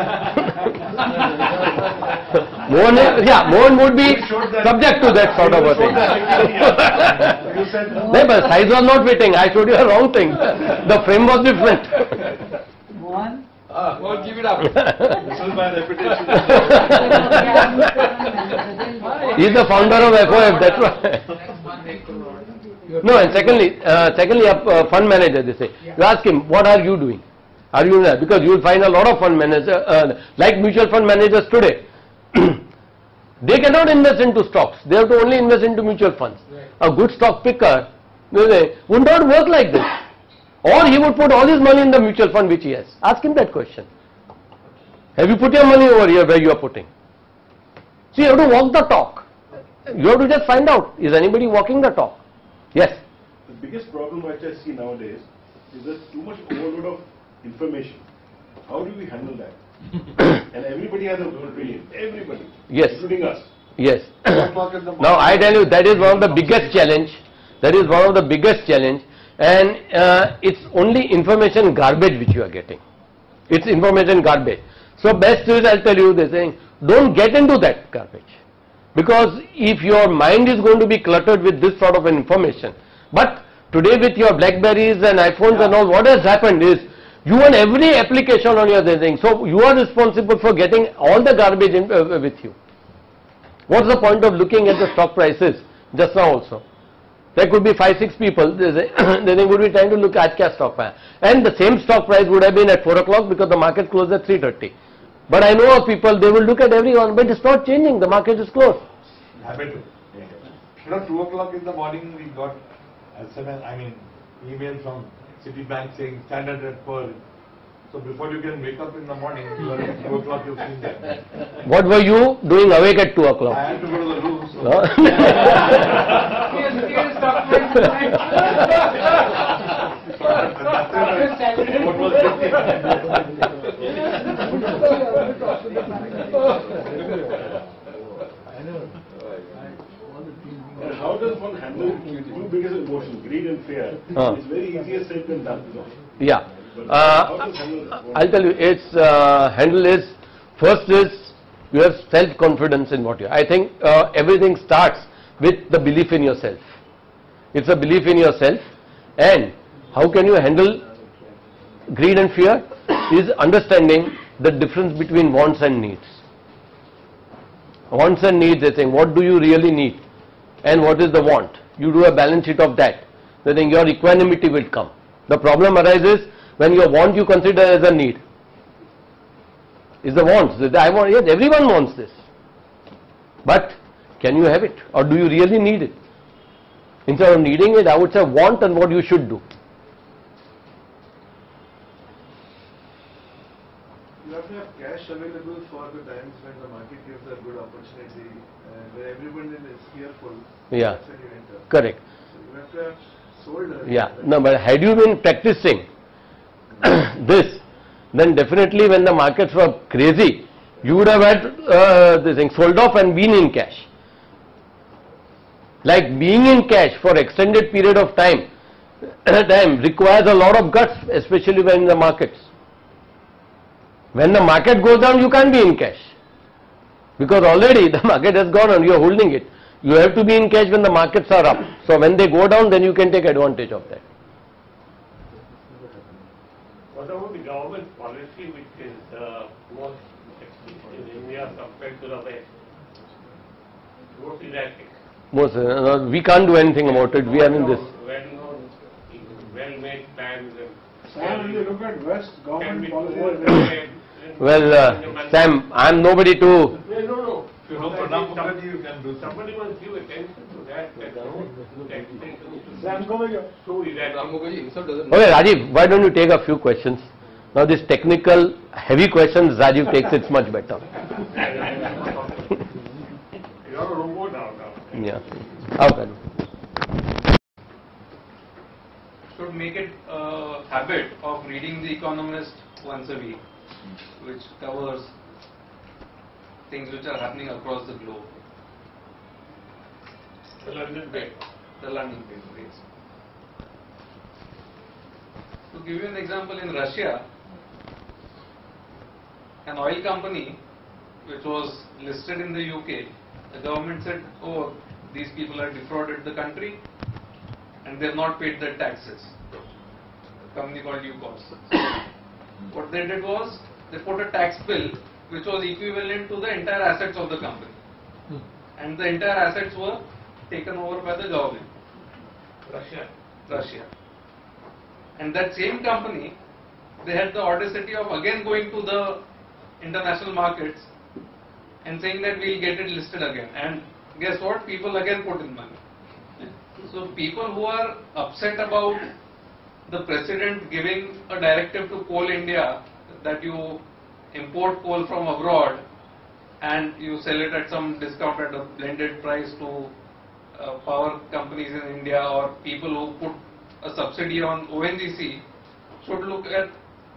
Mohan, yeah, Mohan would be subject to that sort of a thing. You said no. No, but size was not fitting. I showed you a wrong thing. The frame was different. Mohan? Ah, well, give it up. This is my reputation. He's the founder of F O F, that's why. No, and secondly, uh, secondly, a uh, fund manager, they say. You ask him, what are you doing? Are you there? Because you will find a lot of fund managers, uh, like mutual fund managers today. They cannot invest into stocks. They have to only invest into mutual funds. A good stock picker, they say, would not work like this. Or he would put all his money in the mutual fund which he has. Ask him that question. Have you put your money over here where you are putting? So you have to walk the talk. You have to just find out, is anybody walking the talk? Yes. The biggest problem which I see nowadays is there's too much overload of information. How do we handle that? And everybody has an opinion. Everybody. Yes. Including us. Yes. One o'clock in the morning. Now I tell you, that is one of the biggest challenge. That is one of the biggest challenge. And uh, it's only information garbage which you are getting. It's information garbage. So best is, I'll tell you, they're saying, don't get into that garbage. Because if your mind is going to be cluttered with this sort of an information, but today with your Blackberries and iPhones and all, what has happened is, you want every application on your thing. So you are responsible for getting all the garbage in, uh, with you. What's the point of looking at the stock prices just now also? There could be five, six people, then they would be trying to look at kya stock price. And the same stock price would have been at four o'clock because the market closed at three thirty. But I know of people, they will look at everyone, but it's not changing, the market is closed. Habit. You know, two o'clock in the morning we got S M S, I mean, email from Citibank saying standard at Pearl. So before you can wake up in the morning, you are at two o'clock, you've seen that. What were you doing awake at two o'clock? I had to go to the loo. So No? Here's- here's stock price tonight. What was And how does one handle two biggest emotions, greed and fear? Huh. It's very easier said than done. You know. Yeah. But Uh, how to handle I'll tell you, its uh, handle is, first is, you have self-confidence in what you are. I think uh, everything starts with the belief in yourself. It's a belief in yourself. And how can you handle greed and fear? Is understanding the difference between wants and needs. Wants and needs, they think, what do you really need? And what is the want? You do a balance sheet of that. Then your equanimity will come. The problem arises when your want you consider as a need. Is the wants. That I want, yes, everyone wants this. But can you have it? Or do you really need it? Instead of needing it, I would say want and what you should do. You have to have cash available for the times when the market gives a good opportunity and where everyone is fearful. Yeah. That's when you enter. Correct. So you have to have sold early. Yeah. No, but had you been practicing this, then definitely when the markets were crazy, you would have had uh, this thing sold off and been in cash. Like being in cash for extended period of time, time requires a lot of guts, especially when in the markets. When the market goes down, you can't be in cash. Because already the market has gone and you are holding it. You have to be in cash when the markets are up. So when they go down, then you can take advantage of that. What about the government policy which is uh, most explicit in India compared to the West. Most erratic. Most, uh, we can't do anything about it. We are in this. Well-known, well-made plans. Sam, when you look at West, Can government be policies are told very that- Well, uh, Sam, I'm nobody to. No, no, no. If you know Pranab Mukherjee, you can do Somebody must give attention to that. That no taxation Sam, come here. so erratic. Ram Mukherjee himself doesn't. Okay, Rajiv, why don't you take a few questions? Now, this technical, heavy questions, Rajiv takes it's much better. You're a robot now. now. Yeah. Okay. Should make it a habit of reading The Economist once a week, which covers things which are happening across the globe. The London paper. The London paper, yes. To give you an example, in Russia, an oil company which was listed in the U K, the government said, oh, these people have defrauded the country and they have not paid their taxes. A company called Yukos. What they did was, they put a tax bill which was equivalent to the entire assets of the company. And the entire assets were taken over by the government. Russia. Russia. And that same company, they had the audacity of again going to the international markets and saying that we'll get it listed again. And guess what? People again put in money. So people who are upset about the president giving a directive to Coal India that you import coal from abroad and you sell it at some discount at a blended price to uh, power companies in India, or people who put a subsidy on O N G C, should look at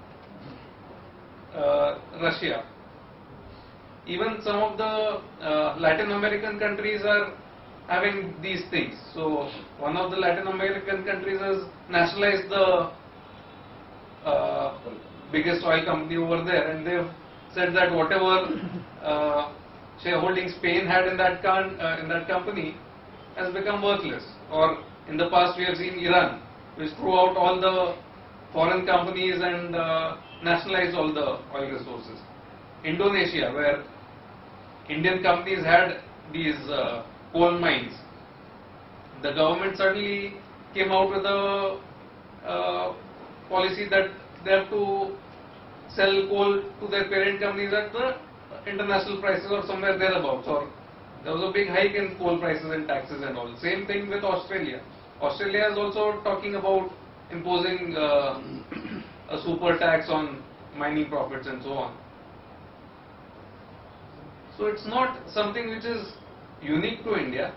uh, Russia. Even some of the uh, Latin American countries are having these things. So one of the Latin American countries has nationalized the uh, biggest oil company over there, and they've said that whatever uh, shareholding Spain had in that con uh, in that company has become worthless. Or in the past we have seen Iran, which threw out all the foreign companies and uh, nationalized all the oil resources. Indonesia, where Indian companies had these uh, coal mines, the government suddenly came out with a uh, policy that they have to sell coal to their parent companies at the international prices or somewhere thereabouts, or there was a big hike in coal prices and taxes and all. Same thing with Australia. Australia is also talking about imposing uh, a super tax on mining profits and so on. So it's not something which is unique to India.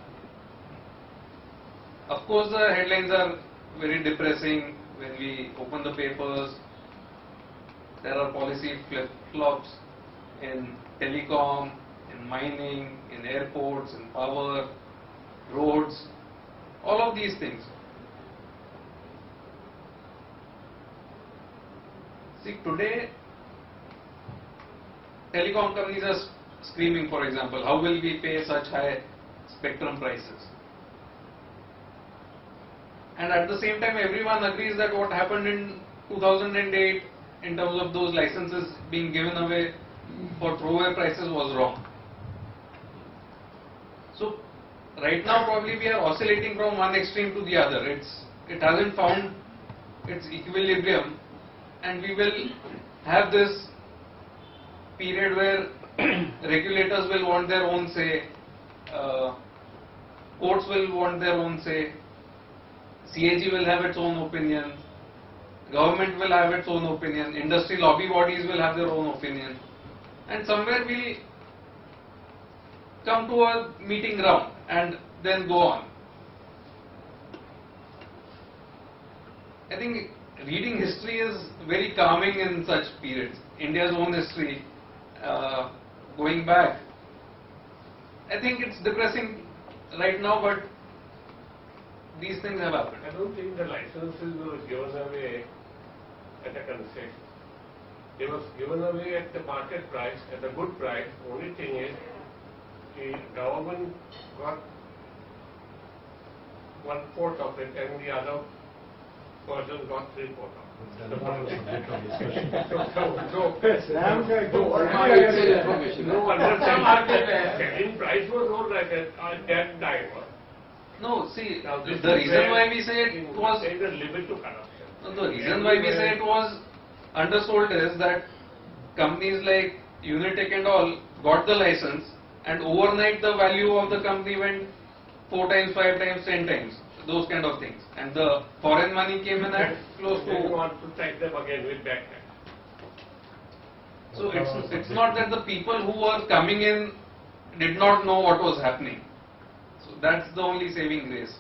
Of course, the headlines are very depressing when we open the papers. There are policy flip-flops in telecom, in mining, in airports, in power, roads, all of these things. See, today, telecom companies are screaming, for example, how will we pay such high spectrum prices? And at the same time, everyone agrees that what happened in two thousand eight in terms of those licenses being given away for throwaway prices was wrong. So right now probably we are oscillating from one extreme to the other. It's it hasn't found its equilibrium, and we will have this period where regulators will want their own say, uh, courts will want their own say, C A G will have its own opinion, government will have its own opinion, industry lobby bodies will have their own opinion, and somewhere we'll come to a meeting ground and then go on. I think reading history is very calming in such periods. India's own history, uh, going back, I think it's depressing right now, but these things have happened. I don't think the licenses were given away at a concession. They were given away at the market price, at a good price. Only thing is, the government got one fourth of it and the other person got three fourths of it. That's a whole subject of discussion. So, Ram ka so what ekdam I sahi say information. no understanding. Selling price was all right at, at that time. No, see, Now, the this is reason where why we say it was, there is a limit to corruption. no, the reason why we say it was undersold is that companies like Unitech and all got the license, and overnight the value of the company went four times, five times, ten times, those kind of things. And the foreign money came in at close They to. want to tax them again with back tax. So it's it's not that the people who were coming in did not know what was happening. So that's the only saving grace.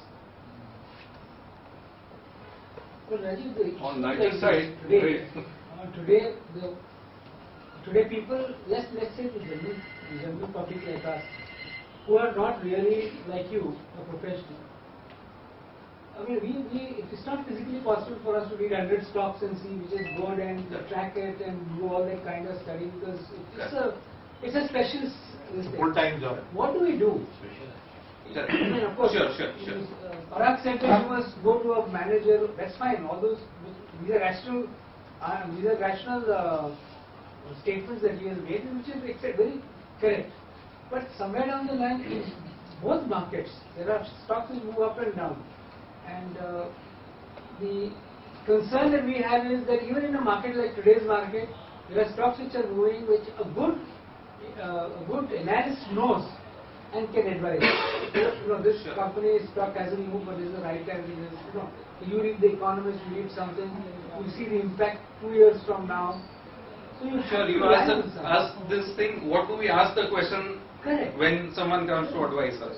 But Rajiv, the On issue neither like side, today, great. uh, today, the, today people, let's, let's say the general, the general public like us, who are not really like you, a professional. I mean, we, we, it's not physically possible for us to read one hundred stocks and see which is good and track it and do all that kind of study, because it's a, it's a special s- this thing. Full-time job. What do we do? Sure, I mean, of course, sure, sure. sure. uh, Parag said that you must go to a manager, that's fine, all those, these are rational, uh, these are rational uh, statements that he has made, which is except very correct. But somewhere down the line, in both markets, there are stocks which move up and down. And uh, the concern that we have is that even in a market like today's market, there are stocks which are moving, which a good, uh, a good analyst knows and can advise. You know, this company stock hasn't moved, but this is the right time. This is, you know, you read The Economist, you read something, you see the impact two years from now. So you Sure, you rely ask, on the, some. ask this thing, what do we ask the question Correct. when someone comes to advise us?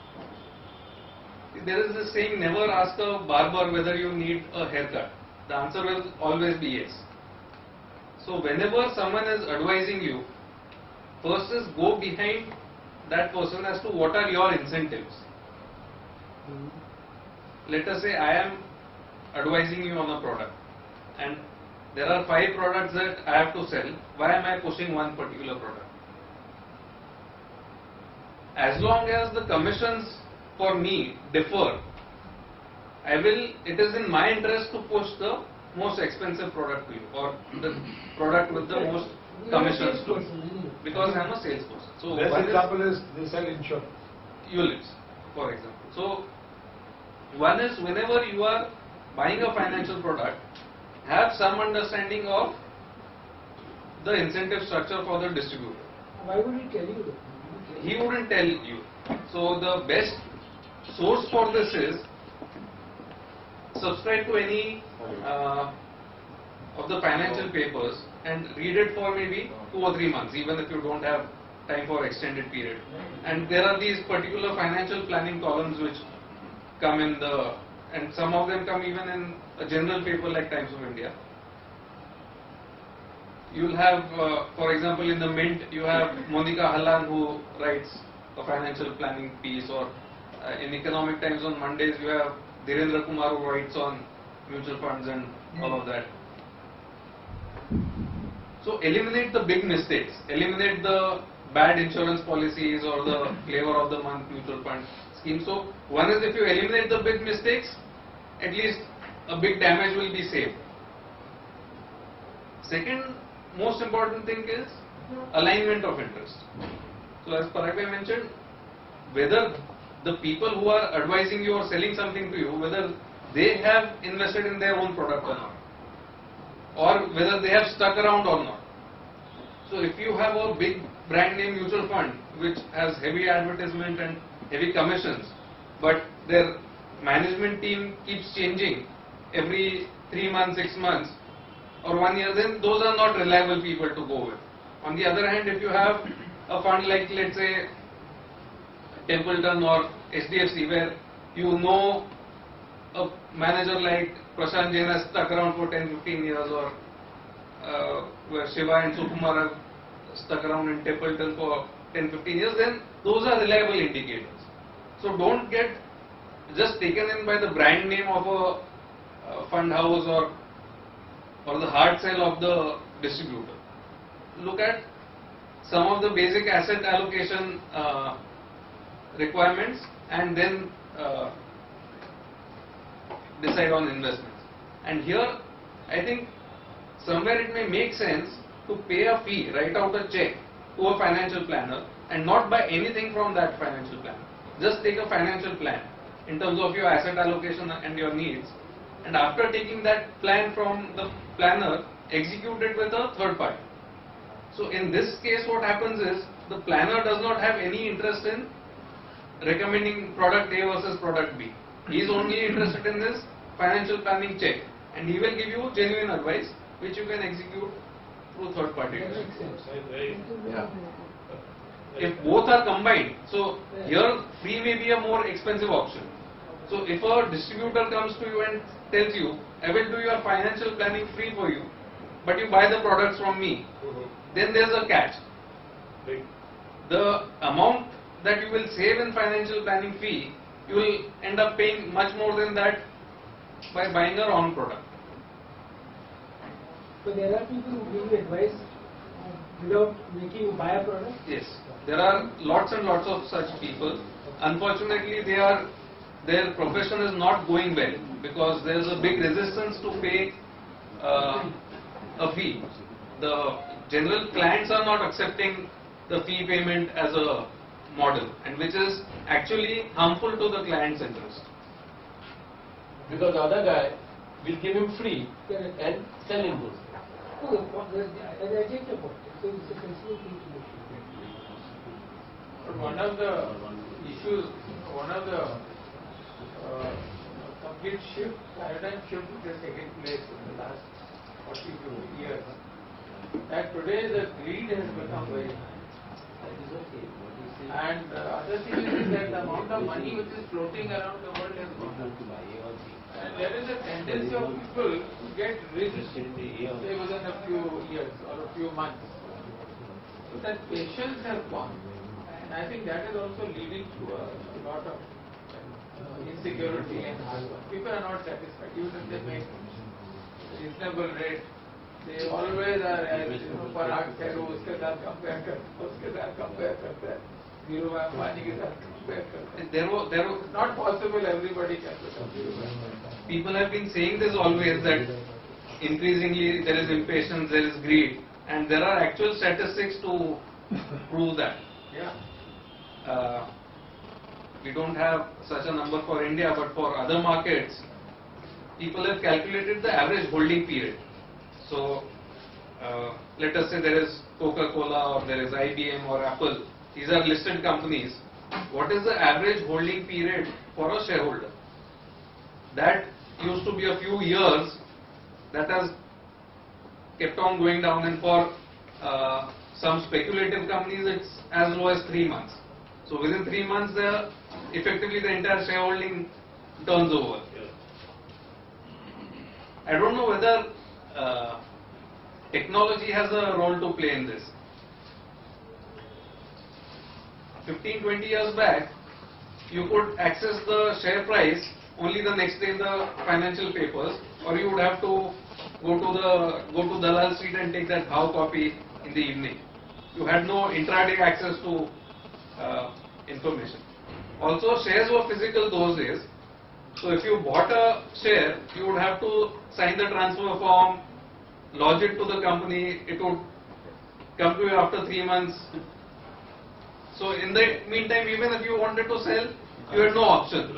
There is this saying, never ask a barber whether you need a haircut. The answer will always be yes. So whenever someone is advising you, first is go behind that person as to what are your incentives. Let us say I am advising you on a product, and there are five products that I have to sell. Why am I pushing one particular product? As long as the commissions for me differ, I will, it is in my interest to push the most expensive product to you, or the product with the most commissions to you, because I am a salesperson. So Best one is example is they sell insurance. ULIPs, for example. So one is, whenever you are buying a financial product, have some understanding of the incentive structure for the distributor. Why would he tell you that? He wouldn't tell you. So the best source for this is, subscribe to any uh, of the financial papers and read it for maybe two or three months, even if you don't have time for extended period. And there are these particular financial planning columns which come in the, and some of them come even in a general paper like Times of India. You will have, uh, for example, in the Mint, you have Monica Hallan who writes a financial planning piece, or uh, in Economic Times on Mondays you have Dhirendra Kumar who writes on mutual funds and all of that. So eliminate the big mistakes, eliminate the bad insurance policies or the flavor of the month mutual fund scheme. So one is, if you eliminate the big mistakes, at least a big damage will be saved. Second most important thing is alignment of interest. So as Parag Bhai mentioned, whether the people who are advising you or selling something to you, whether they have invested in their own product or not, or whether they have stuck around or not. So if you have a big brand name mutual fund which has heavy advertisement and heavy commissions, but their management team keeps changing every three months, six months or one year, then those are not reliable people to go with. On the other hand, if you have a fund like, let's say, Templeton or H D F C, where you know a manager like Prashant Jain has stuck around for ten to fifteen years, or uh, where Shiva and Sukumar have stuck around in Templeton for ten to fifteen years, then those are reliable indicators. So don't get just taken in by the brand name of a uh, fund house or or the hard sell of the distributor. Look at some of the basic asset allocation uh, requirements and then uh, decide on investments. And here I think somewhere it may make sense to pay a fee, write out a check to a financial planner and not buy anything from that financial planner. Just take a financial plan in terms of your asset allocation and your needs, and after taking that plan from the planner, execute it with a third party. So in this case what happens is the planner does not have any interest in recommending product A versus product B. He is only interested in this financial planning check, and he will give you genuine advice which you can execute through third party. Yeah. If both are combined, so here free may be a more expensive option. So if a distributor comes to you and tells you, I will do your financial planning free for you, but you buy the products from me, then there's a catch. The amount that you will save in financial planning fee, you will end up paying much more than that by buying a wrong product. So there are people who give you advice without making you buy a product? Yes, there are lots and lots of such people. Unfortunately, they are their profession is not going well because there is a big resistance to pay uh, a fee. The general clients are not accepting the fee payment as a model, and which is actually harmful to the client's interest. Because the other guy will give him free and sell him those. No, the point is, I I take your point. So it's a sensible thing to do. But one of the issues, one of the uh, complete shift, paradigm shift which has taken place in the last forty to fifty years, that today the greed has become very high. And uh, other thing is that the amount of money which is floating around the world has gone up. And there is a tendency of people to get rich, say within a few years or a few months. So that patience has gone. And I think that is also leading to a, a lot of uh, insecurity and hard work. People are not satisfied, even if they make reasonable rate. They always are, as you know, Parag said, uske saath compare karte, uske saath compare karte. Dhirubhai Ambani ke saath compare karte. There was, there was, It's not possible everybody can become Dhirubhai Ambani. people have been saying this always, that increasingly there is impatience, there is greed, and there are actual statistics to prove that. Yeah. Uh, we don't have such a number for India, but for other markets, people have calculated the average holding period. So, uh, let us say there is Coca-Cola or there is I B M or Apple. These are listed companies. What is the average holding period for a shareholder? That used to be a few years. That has kept on going down, and for uh, some speculative companies it's as low as three months. So within three months the effectively the entire shareholding turns over. I don't know whether uh, technology has a role to play in this. fifteen to twenty years back, you could access the share price only the next day in the financial papers, or you would have to go to the go to Dalal Street and take that Bhav copy in the evening. You had no intraday access to uh, information. Also, shares were physical those days. So if you bought a share, you would have to sign the transfer form, lodge it to the company. It would come to you after three months. So in the meantime, even if you wanted to sell, you had no option.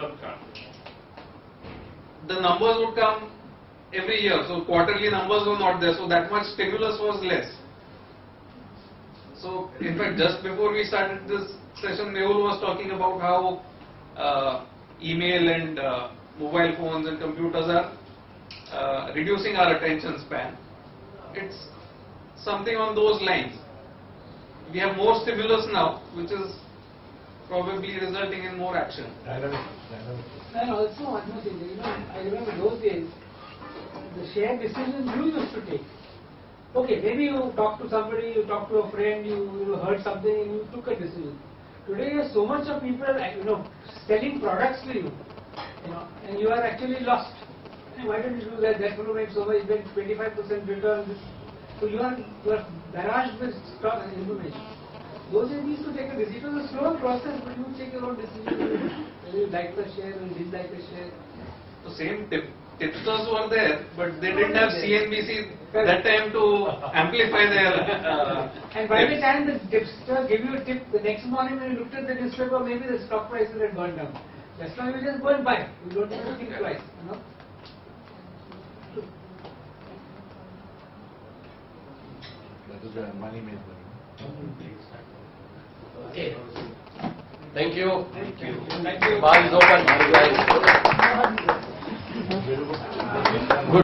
The numbers would come every year, so quarterly numbers were not there, so that much stimulus was less. So in fact, just before we started this session, Mehul was talking about how uh, email and uh, mobile phones and computers are uh, reducing our attention span. It's something on those lines. We have more stimulus now, which is probably resulting in more action. And also one more thing, you know, I remember those days, the share decisions you used to take. Okay, maybe you talked to somebody, you talked to a friend, you, you heard something and you took a decision. Today there's so much of people, you know, selling products to you, you know, and you are actually lost. And why don't you do that? That will make so much, then twenty-five percent return. So you are, you are barraged with stock and information. Those days you used to take a decision. It was a slower process, but you take your own decision. Whether you like the share or you didn't like the share. So same tip, tipsters were there, but they didn't have C N B C that time to amplify their. Uh, And by the tips. time the tipster give you a tip, the next morning when you looked at the newspaper, maybe the stock prices had gone down. That's why you just go and buy. You don't have to think twice, you know. That is where money made money. Okay. Thank you. Thank you. Thank you. Bar is open.